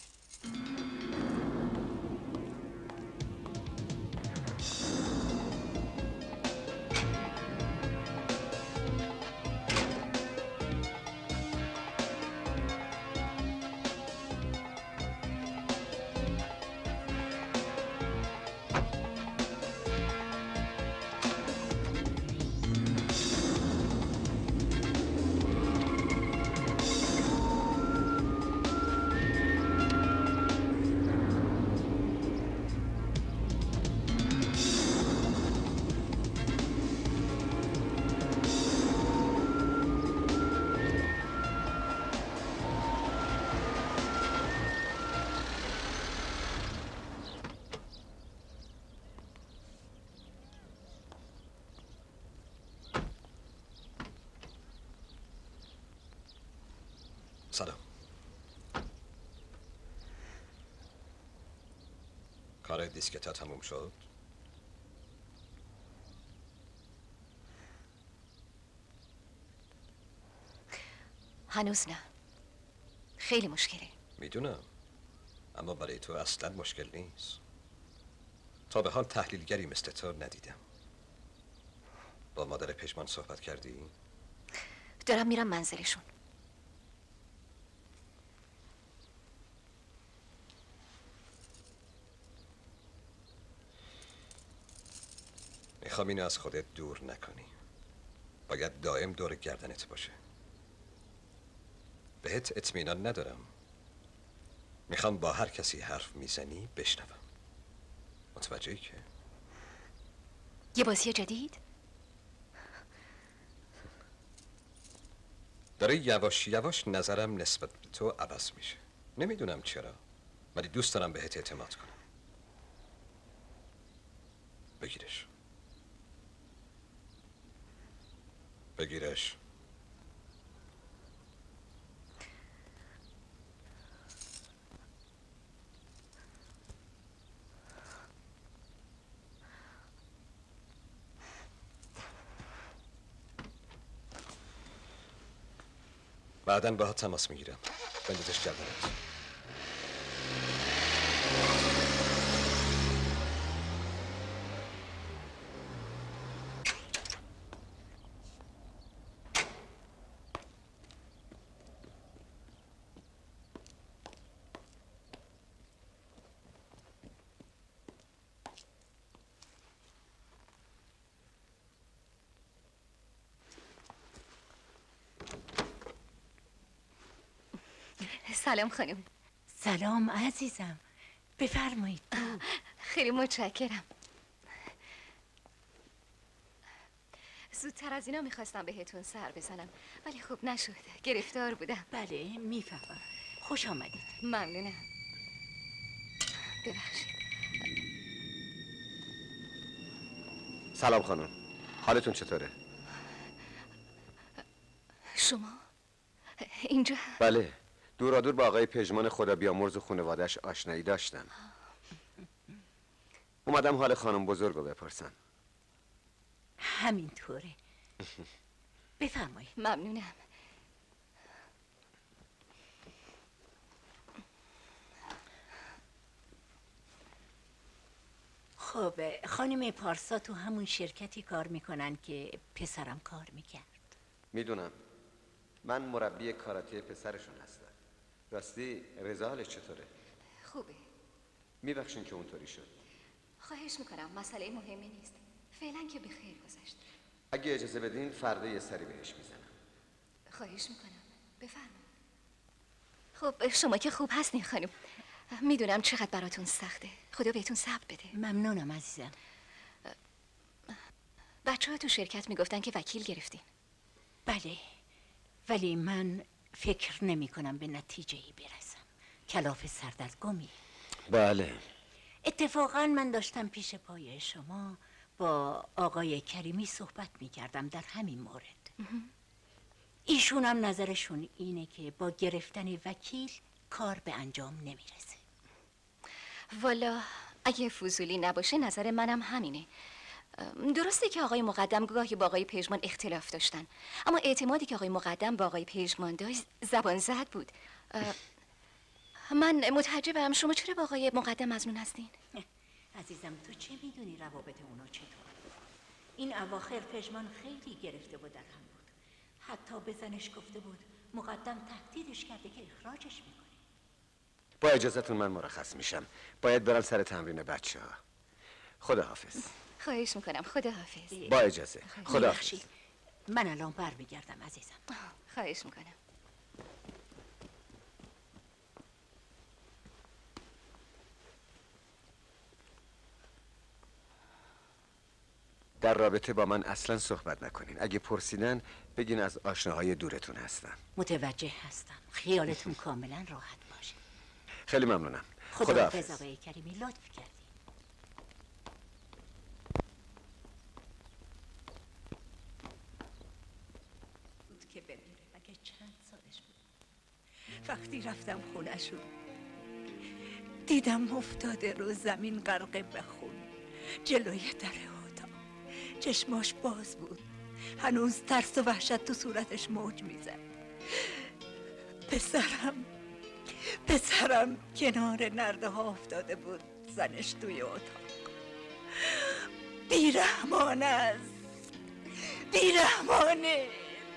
سلام. کار دیسکتا تموم شد؟ هنوز نه. خیلی مشکله. میدونم، اما برای تو اصلا مشکل نیست. تا به حال تحلیلگری مثل تو ندیدم. با مادر پژمان صحبت کردی؟ دارم میرم منزلشون. میخوام اینو از خودت دور نکنی. باید دائم دور گردنت باشه. بهت اطمینان ندارم. میخوام با هر کسی حرف میزنی بشنوم. متوجهی که؟ یه بازی جدید؟ داره یواش یواش نظرم نسبت به تو عوض میشه. نمیدونم چرا، ولی دوست دارم بهت اعتماد کنم. بگیرش. بگیرش. بعداً با تماس میگیرم. بندازش گردنت. سلام خانم. سلام عزیزم. بفرمایید. خیلی متشکرم. زودتر از اینا میخواستم بهتون سر بزنم ولی خوب نشد. گرفتار بودم. بله میفهمم. خوش آمدید. ممنونم. ببخشید. سلام خانم. حالتون چطوره؟ شما اینجا؟ بله. دورادور با آقای پژمان خدا بیامرز و خانواده‌اش آشنایی داشتم. اومدم حال خانم بزرگ رو بپرسم. همینطوره. بفرمایید. ممنونم. خب خانم پارسا تو همون شرکتی کار میکنن که پسرم کار میکرد. میدونم. من مربی کاراته پسرشون هستم. راستی رضا حالش چطوره؟ خوبه. میبخشین که اونطوری شد. خواهش میکنم، مسئله مهمی نیست. فعلا که به خیر گذشت. اگه اجازه بدین فردا یه سری بهش میزنم. خواهش میکنم. بفرمایید. خب شما که خوب هستین خانم. میدونم چقدر براتون سخته. خدا بهتون صبر بده. ممنونم عزیزم. بچه‌ها تو شرکت میگفتن که وکیل گرفتین. بله، ولی من فکر نمی کنم به نتیجه‌ای برسم. کلاف سردرگمی. بله. اتفاقا من داشتم پیش پای شما با آقای کریمی صحبت می کردم در همین مورد. ایشون هم نظرشون اینه که با گرفتن وکیل کار به انجام نمیرسه. والا اگه فضولی نباشه نظر منم همینه. درسته که آقای مقدم گاهی با آقای پژمان اختلاف داشتن، اما اعتمادی که آقای مقدم با آقای پژمان داشت زبان زد بود. من متعجبم شما چرا با آقای مقدم مظنون هستین؟ عزیزم تو چه میدونی روابط اونا چطور؟ این اواخر پژمان خیلی گرفته بود در هم بود. حتی به زنش گفته بود مقدم تهدیدش کرده که اخراجش میکنه. با اجازهتون من مرخص میشم. باید برم سر تمرین بچه‌ها. خداحافظ. خواهش میکنم. خداحافظ. با اجازه. خداحافظ. من الان برمیگردم عزیزم. خواهش میکنم. در رابطه با من اصلا صحبت نکنین. اگه پرسیدن بگین از آشناهای دورتون هستم. متوجه هستم. خیالتون کاملا راحت باشه. خیلی ممنونم. خداحافظ آقای کریمی، لطف کردی. بود که بمیره. مگه چند سالش بود؟ وقتی رفتم خونه‌شون دیدم افتاده رو زمین غرقه به خون جلوی در اتاق. چشماش باز بود. هنوز ترس و وحشت تو صورتش موج میزد. پسرم کنار نرده ها افتاده بود، زنش توی اتاق. بیرحمان است، بیرحمانه.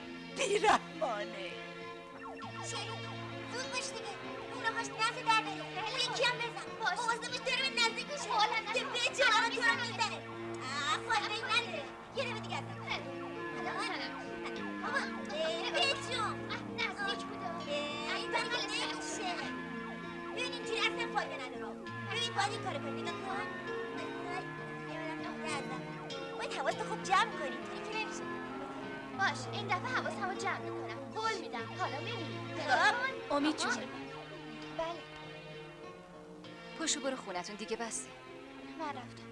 زود باش دیگه، اونو هاش نفع در بره. یکی هم بزن. آوازه باش داره به نزدیک میشه. که به جانا تو رو میزنه. فایده این نداره. یه نمه دیگه ازم. بابا بجون نزدیک بوده. این کاری که نمیشه. ببین اینجوری اصلا فایده نداره. ببین باید این کارو کنی. نگاه کن. باید حواست خوب جمع کنی. اینطوری که نمیشه. باش این دفعه حواسمو جمع میکنم. قول میدم حالا میبینی. امید جون. بله. پشو برو خونتون دیگه بسته. من رفتم.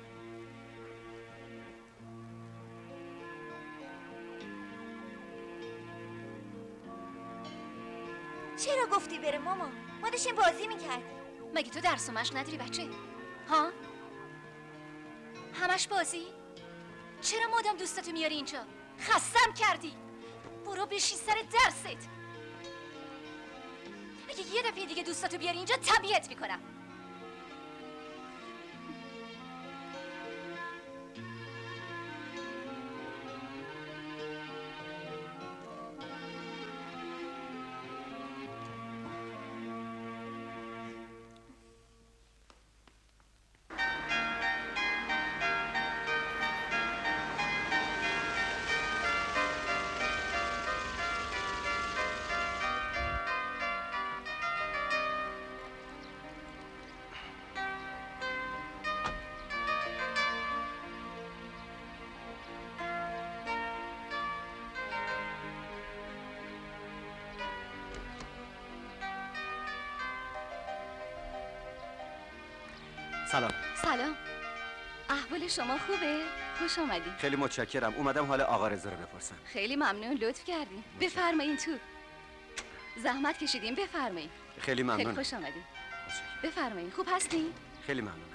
چرا گفتی بره ماما؟ ما داشتیم بازی میکردیم. مگه تو درس و مشق نداری بچه؟ ها؟ همش بازی؟ چرا مادام دوستاتو میاری اینجا؟ خستم کردی. برو بشین سر درست. اگه یه دفعه دیگه دوستاتو بیاری اینجا تبعیت میکنم. سلام. سلام. احوال شما خوبه؟ خوش آمدی. خیلی متشکرم. اومدم حال آقا رضا رو بپرسم. خیلی ممنون، لطف کردین. بفرمایین تو. زحمت کشیدین، بفرمایین. خیلی ممنون. خیلی خوش آمدین. بفرمایین. خوب هستین؟ خیلی ممنونم.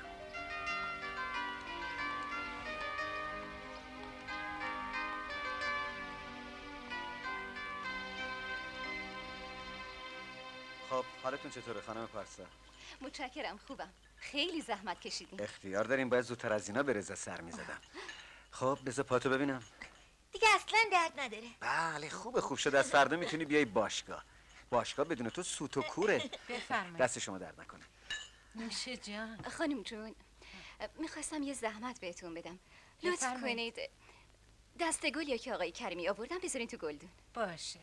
خب حالتون چطوره خانم پارسا؟ متشکرم، خوبم. خیلی زحمت کشیدین. اختیار داریم، باید زودتر از اینا به رضا سر میزدم. خب بذار پاتو ببینم. دیگه اصلا درد نداره. بله خوب شد. از فردا میتونی بیای باشگاه. باشگاه بدون تو سوت و کوره. بفرمایید. دست شما درد نکنه. نوشه جان. خانم جون، میخواستم یه زحمت بهتون بدم. لطف کنید دسته گلی که آقای کریمی آوردن بذارین تو گلدون. باشه.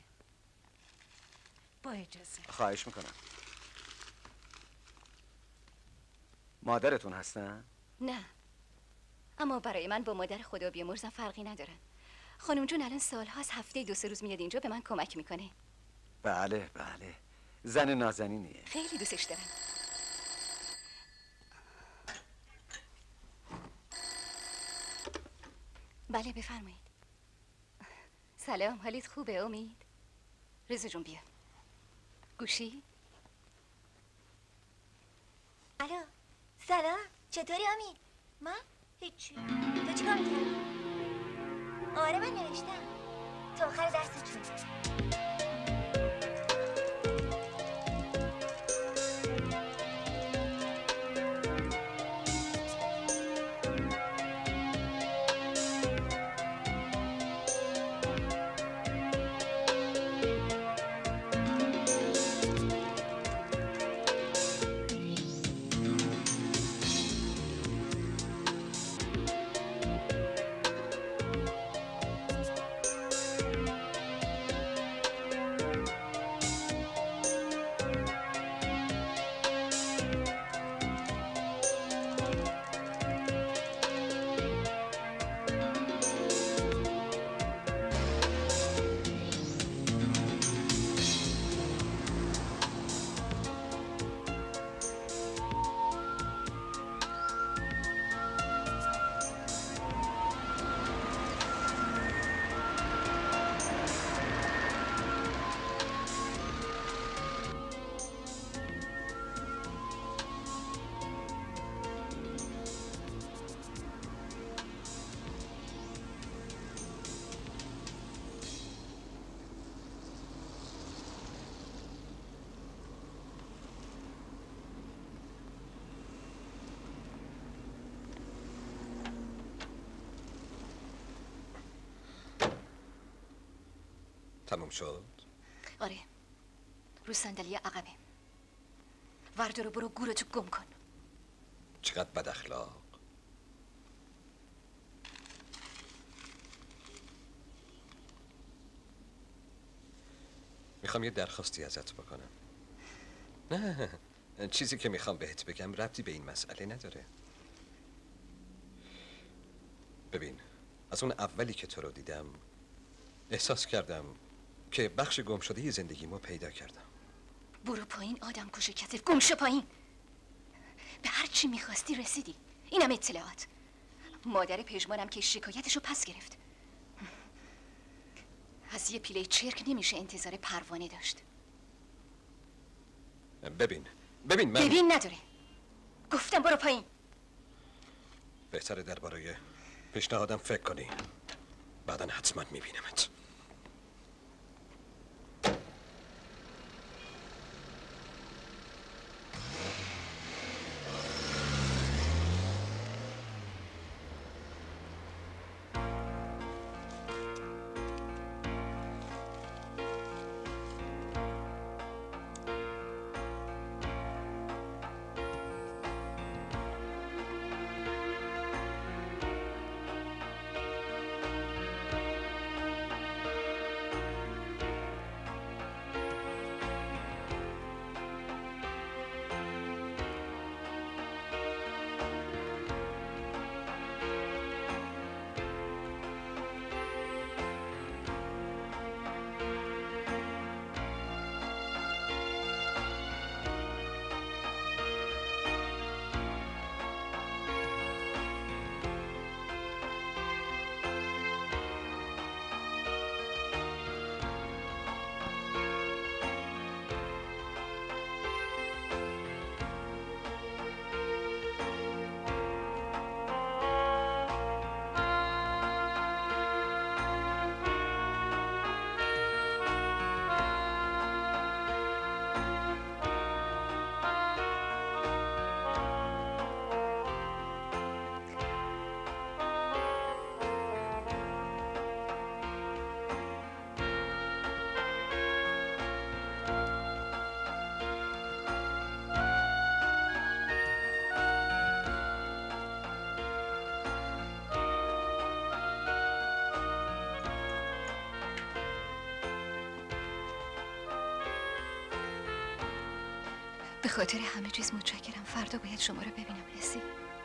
با اجازه. خواهش میکنم. مادرتون هستن؟ نه، اما برای من با مادر خدا بیامرزم فرقی ندارن. خانم جون الان سالهاست هفته 2-3 روز میاد اینجا به من کمک میکنه. بله زن نازنینیه. خیلی دوستش دارم. بله بفرمایید. سلام، حالت خوبه امید؟ رضا جون بیا. گوشی؟ الو سلام، چطوری امید؟ من؟ هیچی. تو چیکار می‌کردی؟ آره من نوشتم تا آخر درسشون. تموم شد؟ آره، رو صندلی عقبه. وردار رو برو گورتو گم کن. چقدر بد اخلاق. میخوام یه درخواستی ازت بکنم. نه، چیزی که میخوام بهت بگم ربطی به این مسئله نداره. ببین، از اون اولی که تو رو دیدم احساس کردم که بخش گم شده زندگیمو پیدا کردم. برو پایین آدم کش کتف، گم شو پایین. به هر چی میخواستی رسیدی. اینم اطلاعات. مادر پژمانم که شکایتشو پس گرفت. از یه پیله چرک نمیشه انتظار پروانه داشت. ببین من ببین نداره. گفتم برو پایین. بهتره درباره پیشنهادم فکر کنی. بعداً حتما میبینمت. به خاطر همه چیز متشکرم. فردا باید شما رو ببینم لسی.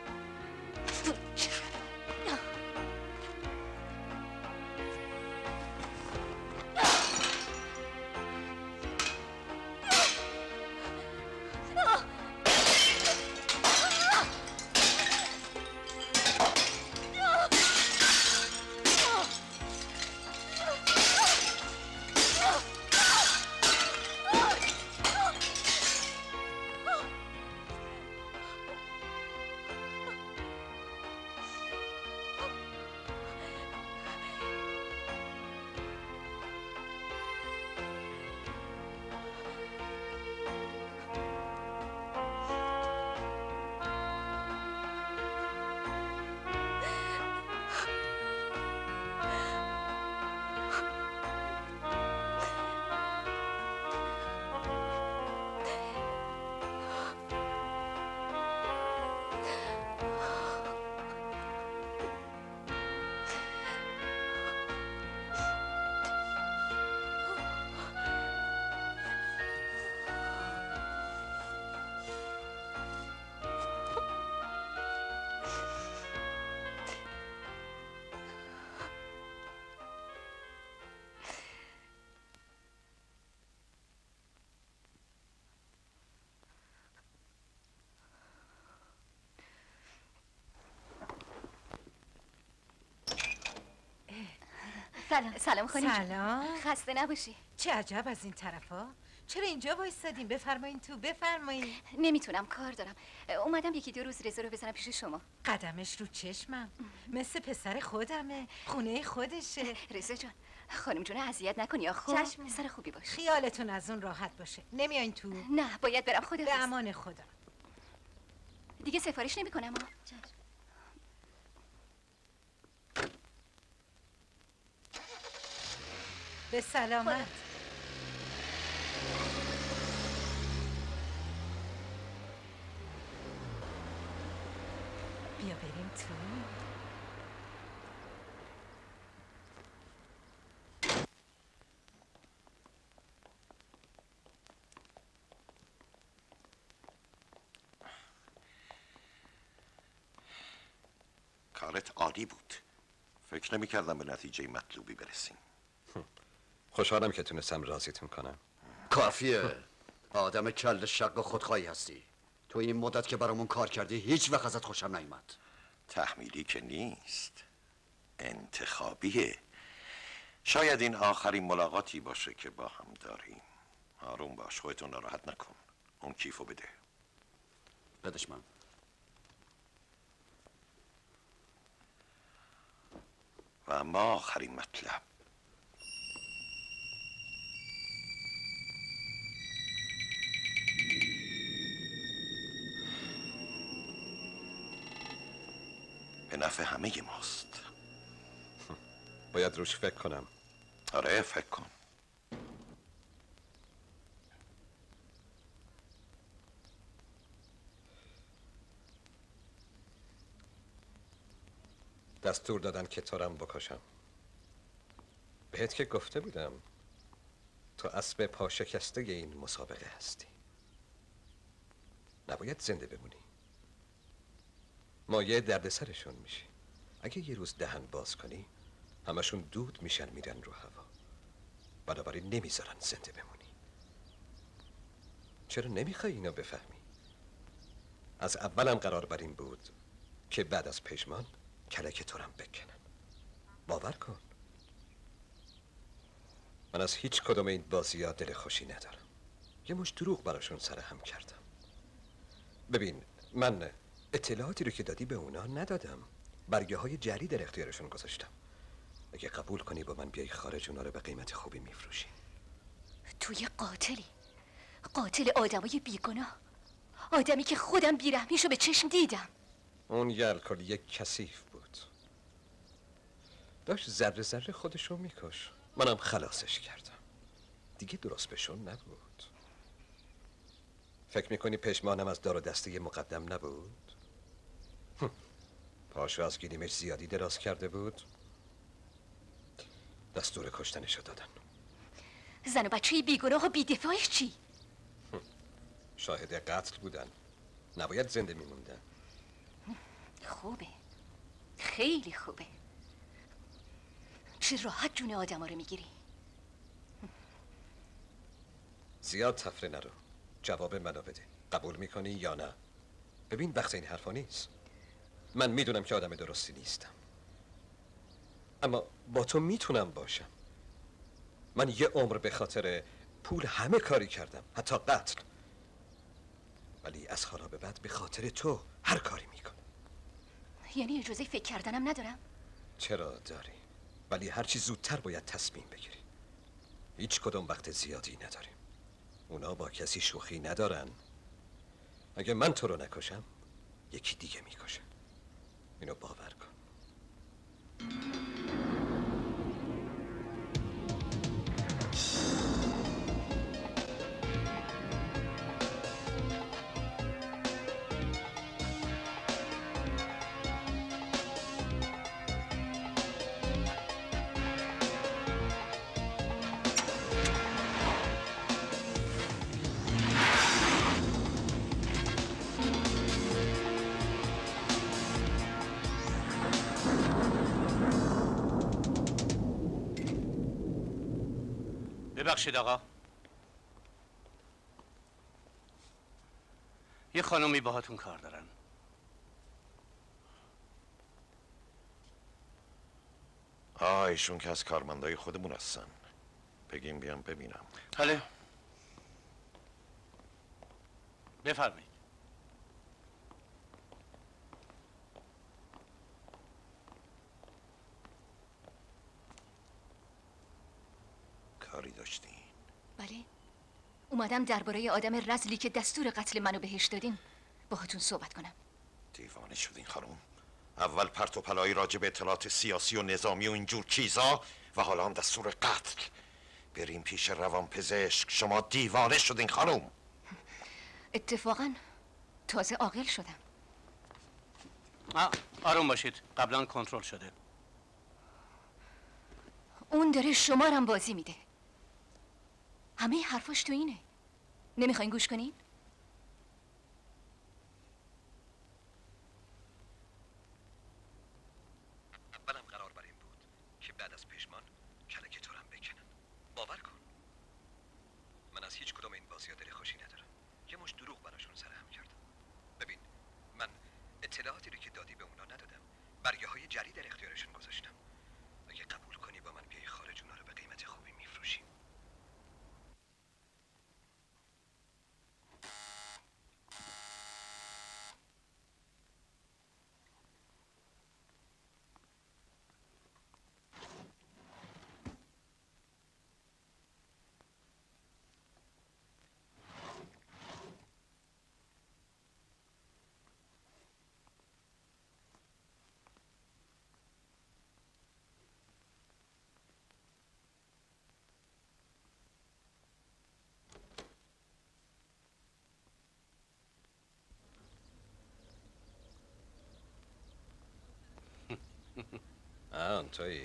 سلام خانم. سلام. خسته نباشی. چه عجب از این طرفا؟ چرا اینجا وایسادین؟ بفرمایین تو، بفرمایین. نمیتونم، کار دارم. اومدم یکی دو روز رضا رو بزنم پیش شما. قدمش رو چشمم، مثل پسر خودمه، خونه خودشه. رضا جان، خانم جون اذیت نکنی یا خب؟ چشم. پسر خوبی باش. خیالتون از اون راحت باشه. نمیاین تو؟ نه، باید برم. خدا به امان خدا. دیگه سفارش نمی‌کنم. به سلامت. بیا بریم تو. کارت عالی بود. فکر نمی کردم به نتیجه مطلوبی برسیم. خوشحالم که تونستم راضیتون کنم. کافیه. آدم کل شق و خودخواهی هستی. تو این مدت که برامون کار کردی هیچ وقت ازت خوشم نیومد. تحمیلی که نیست، انتخابیه. شاید این آخرین ملاقاتی باشه که با هم داریم. آروم باش، خودتون ناراحت نکن. اون کیفو بده. بدش من. و اما آخرین مطلب، به نفع همه ماست. باید روش فکر کنم. آره فکر کن. دستور دادن که تو رم بکشم. بهت که گفته بودم تو اسب پا شکسته این مسابقه هستی. نباید زنده بمونی. مایه دردسرشون میشی. اگه یه روز دهن باز کنی همشون دود میشن میرن رو هوا. بنابراین نمیذارن زنده بمونی. چرا نمیخوای اینو بفهمی؟ از اولم قرار بر این بود که بعد از پژمان کلک تو رم بکنن. باور کن من از هیچ کدوم این بازی‌ها دل خوشی ندارم. یه مش دروغ براشون سرهم کردم. ببین من اطلاعاتی رو که دادی به اونا ندادم. برگه های جعلی در اختیارشون گذاشتم. اگه قبول کنی با من بیای خارج اونا رو به قیمت خوبی میفروشی. تو یه قاتلی، قاتل آدمای بیگناه، آدمی که خودم بیرحمیشو به چشم دیدم. اون یه الکلی یک کثیف بود، داشت ذره ذره خودشو میکش. منم خلاصش کردم. دیگه درست بهشون نبود. فکر میکنی پشمانم از دار و دسته مقدم نبود؟ پاشو از گیریمش زیادی دراز کرده بود. دستور کشتنشو دادن. زن و بچه بیگناه و بیدفاعش چی؟ شاهد قتل بودن، نباید زنده میموندن. خوبه، خیلی خوبه. چه راحت جون آدم ها رو میگیری. زیاد تفره نرو. جواب منو بده. قبول میکنی یا نه؟ ببین وقت این حرفا نیست. من میدونم که آدم درستی نیستم، اما با تو میتونم باشم. من یه عمر به خاطر پول همه کاری کردم، حتی قتل. ولی از حالا به بعد به خاطر تو هر کاری میکنم. یعنی اجازه فکر کردنم ندارم؟ چرا داری؟ ولی هرچی زودتر باید تصمیم بگیری. هیچ کدوم وقت زیادی نداریم. اونا با کسی شوخی ندارن. اگه من تو رو نکشم یکی دیگه میکشه. اینو باور کن. ببخشید آقا، یه خانومی باهاتون کار دارن. ایشون که از کارمندای خودمون هستن. بگیم بیام ببینم. بله بفرمایید. کاری داشتین؟ بله، اومدم درباره آدم رذلی که دستور قتل منو بهش دادین باهاتون صحبت کنم. دیوانه شدین خانم. اول پرت و پلایی راجع به اطلاعات سیاسی و نظامی و اینجور چیزا و حالا هم دستور قتل. بریم پیش روانپزشک. شما دیوانه شدین خانم. اتفاقا تازه عاقل شدم. آروم باشید، قبلا کنترل شده. اون داره شمارم بازی میده. همه حرفاش تو اینه. نمیخواین گوش کنین؟ اولم قرار بر این بود که بعد از پشمان کلک تو رم بکنن. باور کن من از هیچ کدوم این بازی‌ها دل خوشی ندارم. یه مش دروغ براشون سرهم کردم. ببین من اطلاعاتی رو که دادی به اونا ندادم، برگه‌های جری در اختیارشون گذاشتم. اگه قبول کنی با من بیای خارج، اونا رو به قیمت خوبی میفروشیم. تویی؟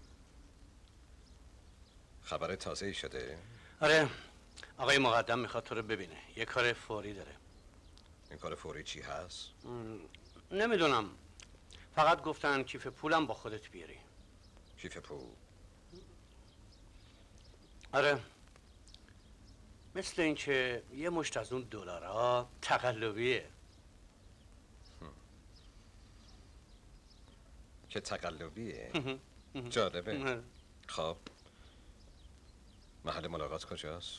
خبر تازه‌ای شده؟ آره، آقای مقدم میخواد تو رو ببینه. یه کار فوری داره. این کار فوری چی هست؟ نمیدونم، فقط گفتن کیف پولم با خودت بیاری. کیف پول؟ آره، مثل اینکه یه مشت از اون دلارها تقلبیه. که تقلبیه؟ جالبه. خب محل ملاقات کجاست؟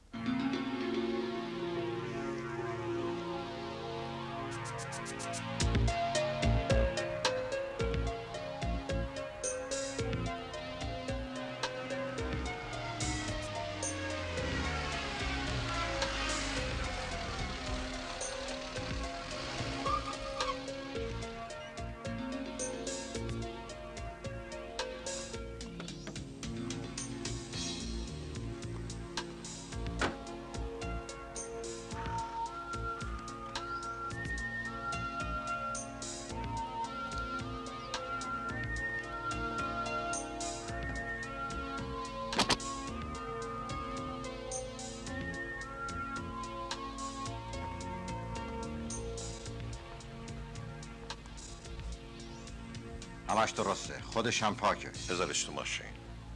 همش درسته، خودش هم پاکه. بذارش تو ماشین.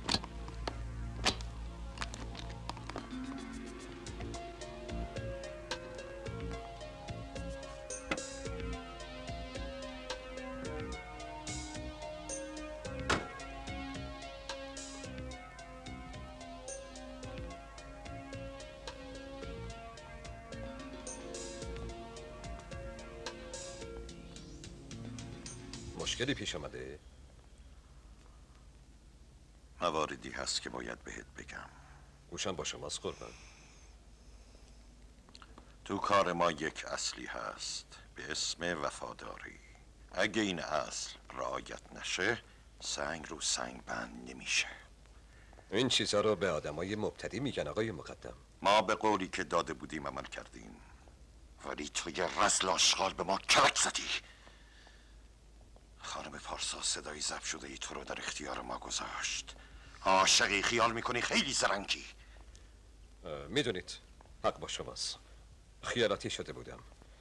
مشکلی پیش آمده؟ مواردی هست که باید بهت بگم. گوشم با شماست قربان. تو کار ما یک اصلی هست به اسم وفاداری. اگه این اصل رعایت نشه سنگ رو سنگ بند نمیشه. این چیزا رو به آدمای مبتدی میگن آقای مقدم. ما به قولی که داده بودیم عمل کردیم، ولی تو یه رزل آشغال به ما کلک زدی. خانم پارسا صدای ضبط شده ای تو رو در اختیار ما گذاشت. عاشقی خیال میکنی خیلی زرنگی. میدونید حق با شماست، خیالاتی شده بودم.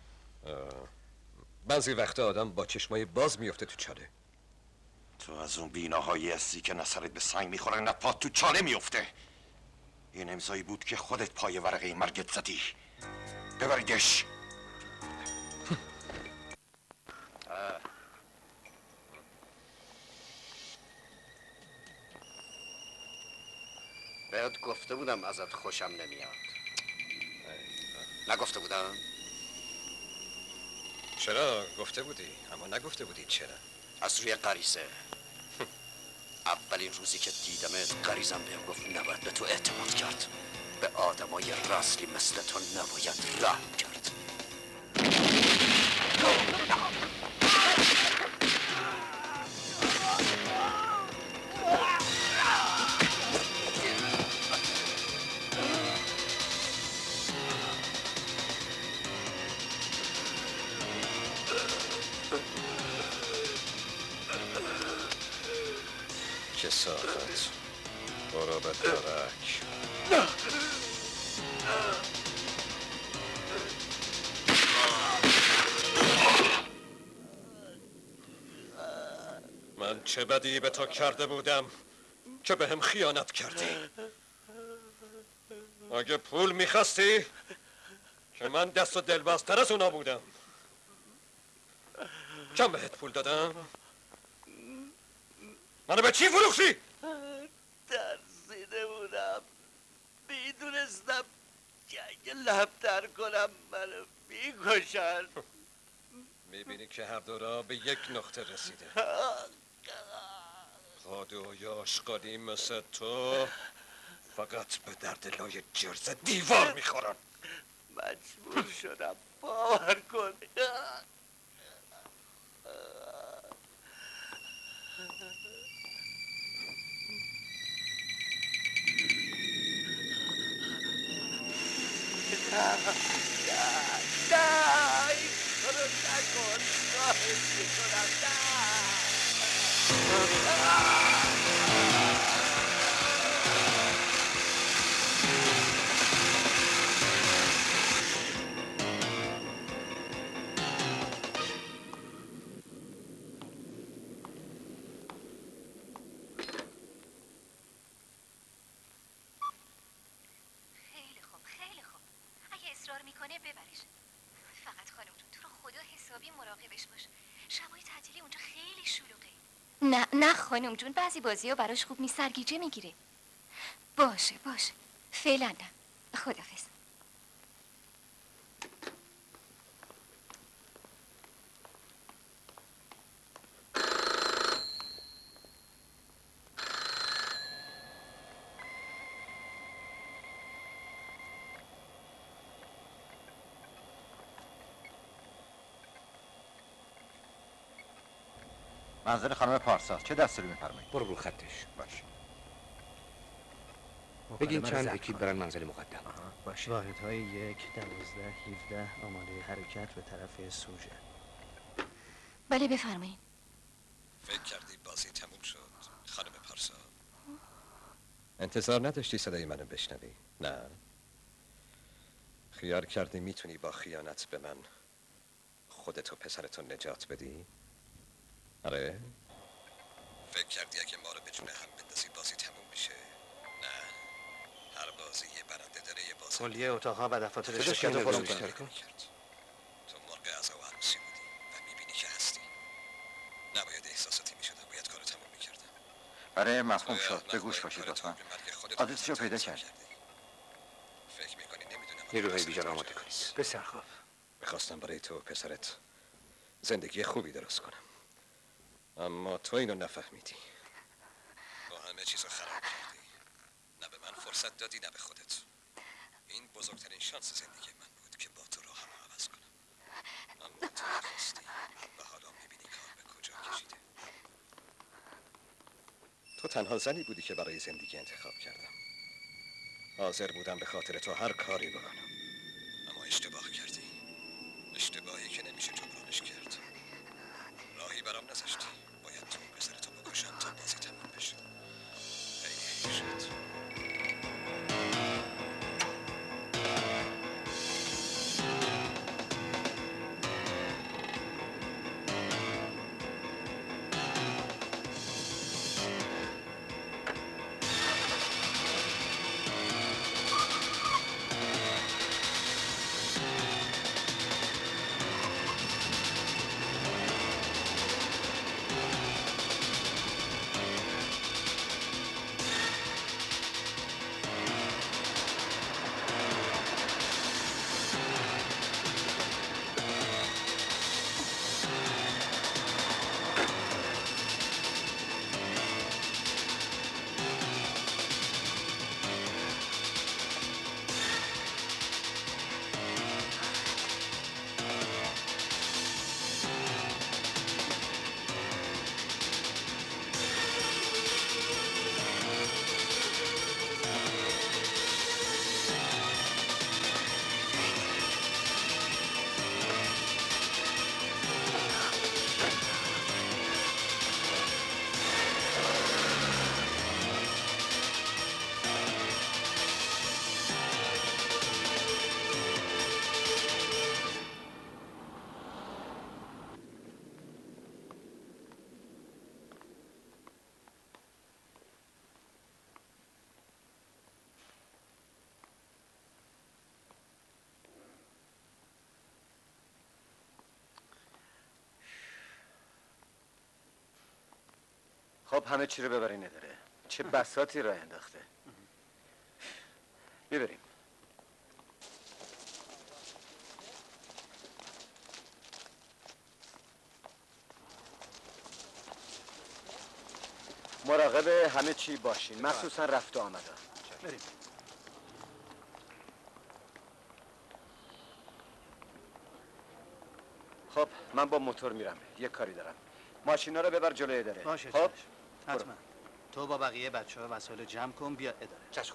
بعضی وقتا آدم با چشمای باز میفته تو چاله. تو از اون بیناهایی هستی که نه سرت به سنگ میخوره نه پات تو چاله میفته. این امضایی بود که خودت پای ورقه مرگت زدی. ببریدش. بهت گفته بودم ازت خوشم نمیاد. نگفته بودم؟ چرا گفته بودی، اما نگفته بودی چرا. از روی غریزه. اولین روزی که دیدمت غریزم بهم گفت نباید به تو اعتماد کرد. به آدمای رسلی مثل تو نباید رحم کرد. که ساخت برو به ترک. من چه بدی به تو کرده بودم که به هم خیانت کردی؟ اگه پول میخواستی که من دست و دلبازتر از اونا بودم. چند بهت پول دادم؟ منو به چی فروختی؟ ترسیده بودم، میدونستم که اگه لبتر کنم منو میکشن. میبینی که هر دو را به یک نقطه رسیده. خادوی آشغالی مثل تو فقط به درد لای جرز دیوار میخورن. مجبور شدم، باور کن. نه این کارو نکن، خواهش میکنم. میکنه ببرش. فقط خانم جون تو رو خدا حسابی مراقبش باش. شبای تعطیلی اونجا خیلی شلوغه. نه خانم جون، بعضی بازی‌ها براش خوب نیست، سرگیجه میگیره. باشه فعلا نه. خداحافظ. منزل خانم پارسا، چه دستوری میفرمایید؟ برو رو خطش. باشه. بگین چند اکیپ برن منزل مقدم. باشه. واحدهای 1 12 17 آماده حرکت به طرف سوژه. بله بفرمایید. فکر کردی بازی تموم شد خانم پارسا؟ انتظار نداشتی صدای منو بشنوی؟ نه؟ خیال کردی میتونی با خیانت به من خودت و پسرتو نجات بدی؟ آره؟ فکر کردی اگه ما رو به جون هم بندازی بازی تموم میشه؟ نه، هر بازی یه برنده داره، یه بازی کلیه اتاقها و دفاتر شرکت رو خودم بیشتر کن. تو مرغ عزا و عروسی بودی و میبینی که هستی. نباید احساساتی میشدم، باید کارو تموم میکردم. برای مفهوم شد، به گوش باشید لطفا. آدرسشو پیدا کرد. فکر میکنی نمیدونم نیروهای ویژه رو آماده کنید. بسیار خوب. میخواستم برای تو و پسرت زندگی خوبی درست کنم، اما تو اینو نفهمیدی. با همه چیزو خراب کردی. نه به من فرصت دادی نه به خودت. این بزرگترین شانس زندگی من بود که با تو راهم عوض کنم، اما تو نخواستی و حالا میبینی کار به کجا کشیده. تو تنها زنی بودی که برای زندگی انتخاب کردم. حاضر بودم به خاطر تو هر کاری بکنم، اما اشتباه کردی. اشتباهی که نمیشه جبرانش کرد. راهی برام نذاشتی. باید تو پسرتو بکشم تا بازی تموم بشه. خیلی شد. خب همه چی رو ببری نداره. چه بساطی راه انداخته. ببریم. مراقب همه چی باشین، مخصوصا رفت و آمدا. بریم. خب من با موتور میرم، یک کاری دارم. ماشینا رو ببر جلوی اداره. باشه خب حتما. تو با بقیه بچه‌ها وسایل جمع کن بیا اداره. چشم.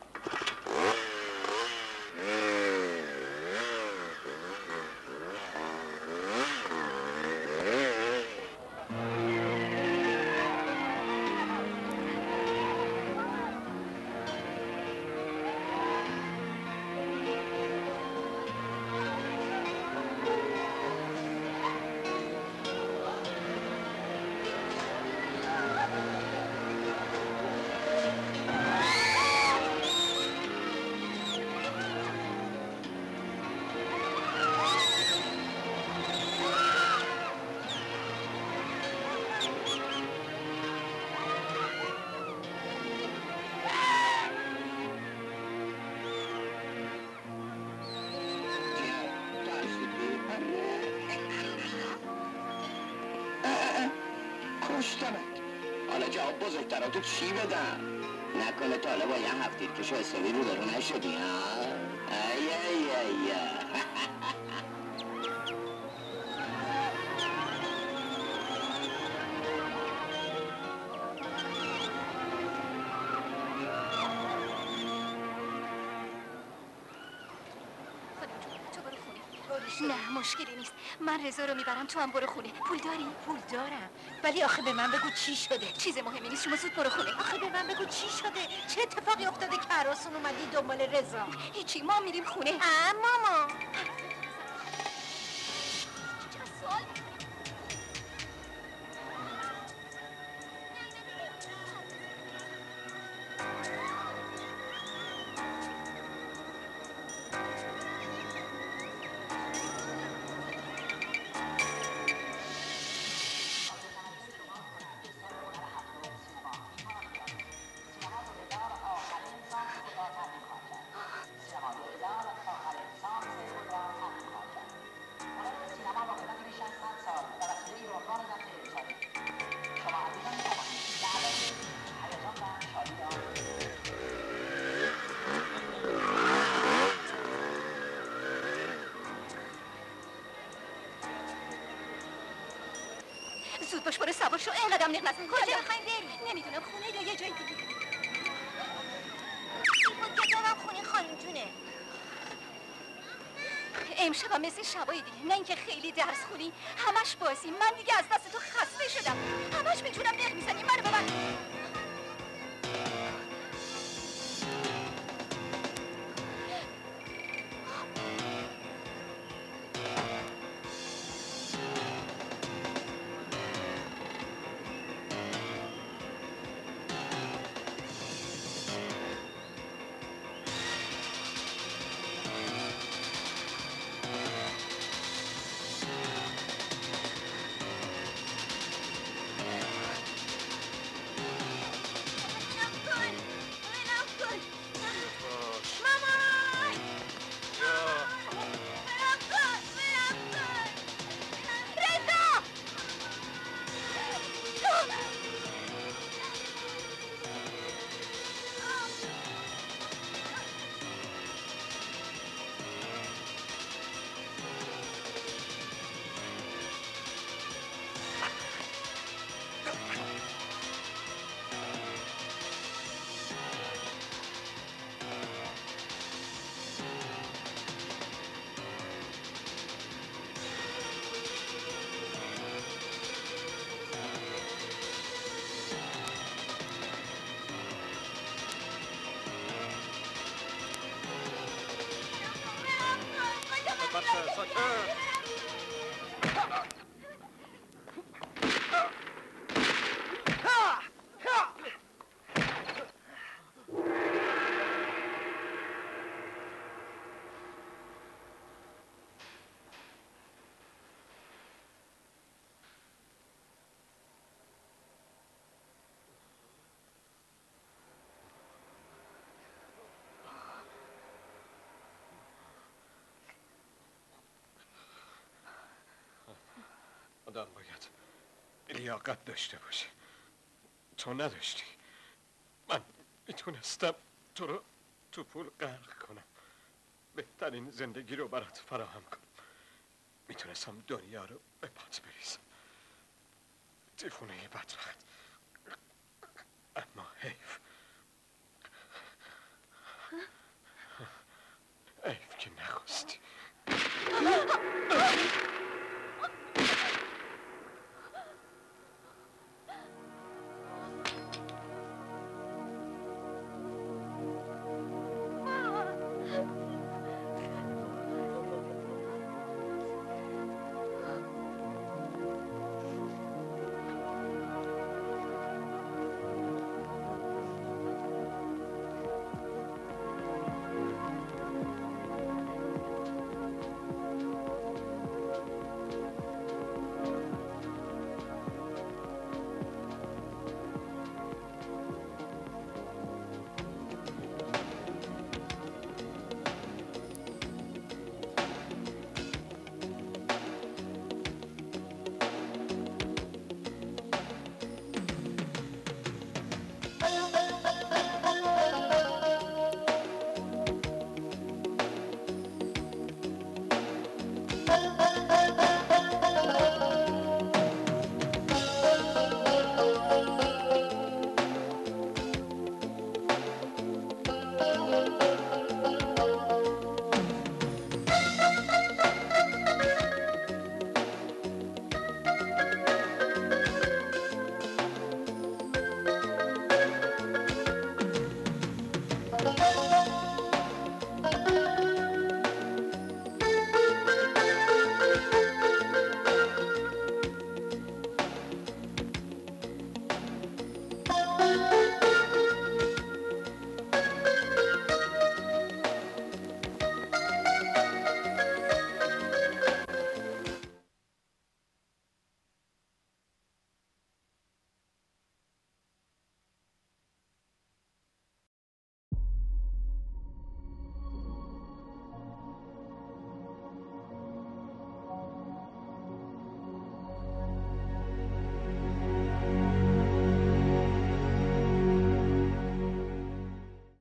کشتمت. حالا جواب بزرگترا تو چی بدم؟ نکنه تا حالا با یه هفتیر کشو حسابی رو برو نشدی ها؟ ای ای ای نه مشکلی نیست. من رضا رو میبرم، تو هم برو خونه. پول داری؟ پول دارم، ولی آخه به من بگو چی شده. چیز مهمی نیست، شما زود برو خونه. آخه به من بگو چی شده، چه اتفاقی افتاده که عراسون اومدی دنبال رضا؟ هیچی، ما میریم خونه. ماما زود باش برو سوار شو، اینقدرم نقلت میکنم. کجا میخوایم بریم؟ نمیدونم، خونه یا یه جای دیگه. بود کتابم خونه خانم جونه. امشبم مثل شبای دیگه، نه اینکه خیلی درس خونی، همش بازی. من دیگه از دست تو خسته شدم، همش به جونم نق میزنی. منو ببر. لیاقت داشته باشه. تو نداشتی. من میتونستم تو رو تو پول غرق کنم، بهترین زندگی رو برات فراهم کنم. میتونستم دنیا رو به پات بریزم. دیوونه بدبخت. اما حیف که نخواستی.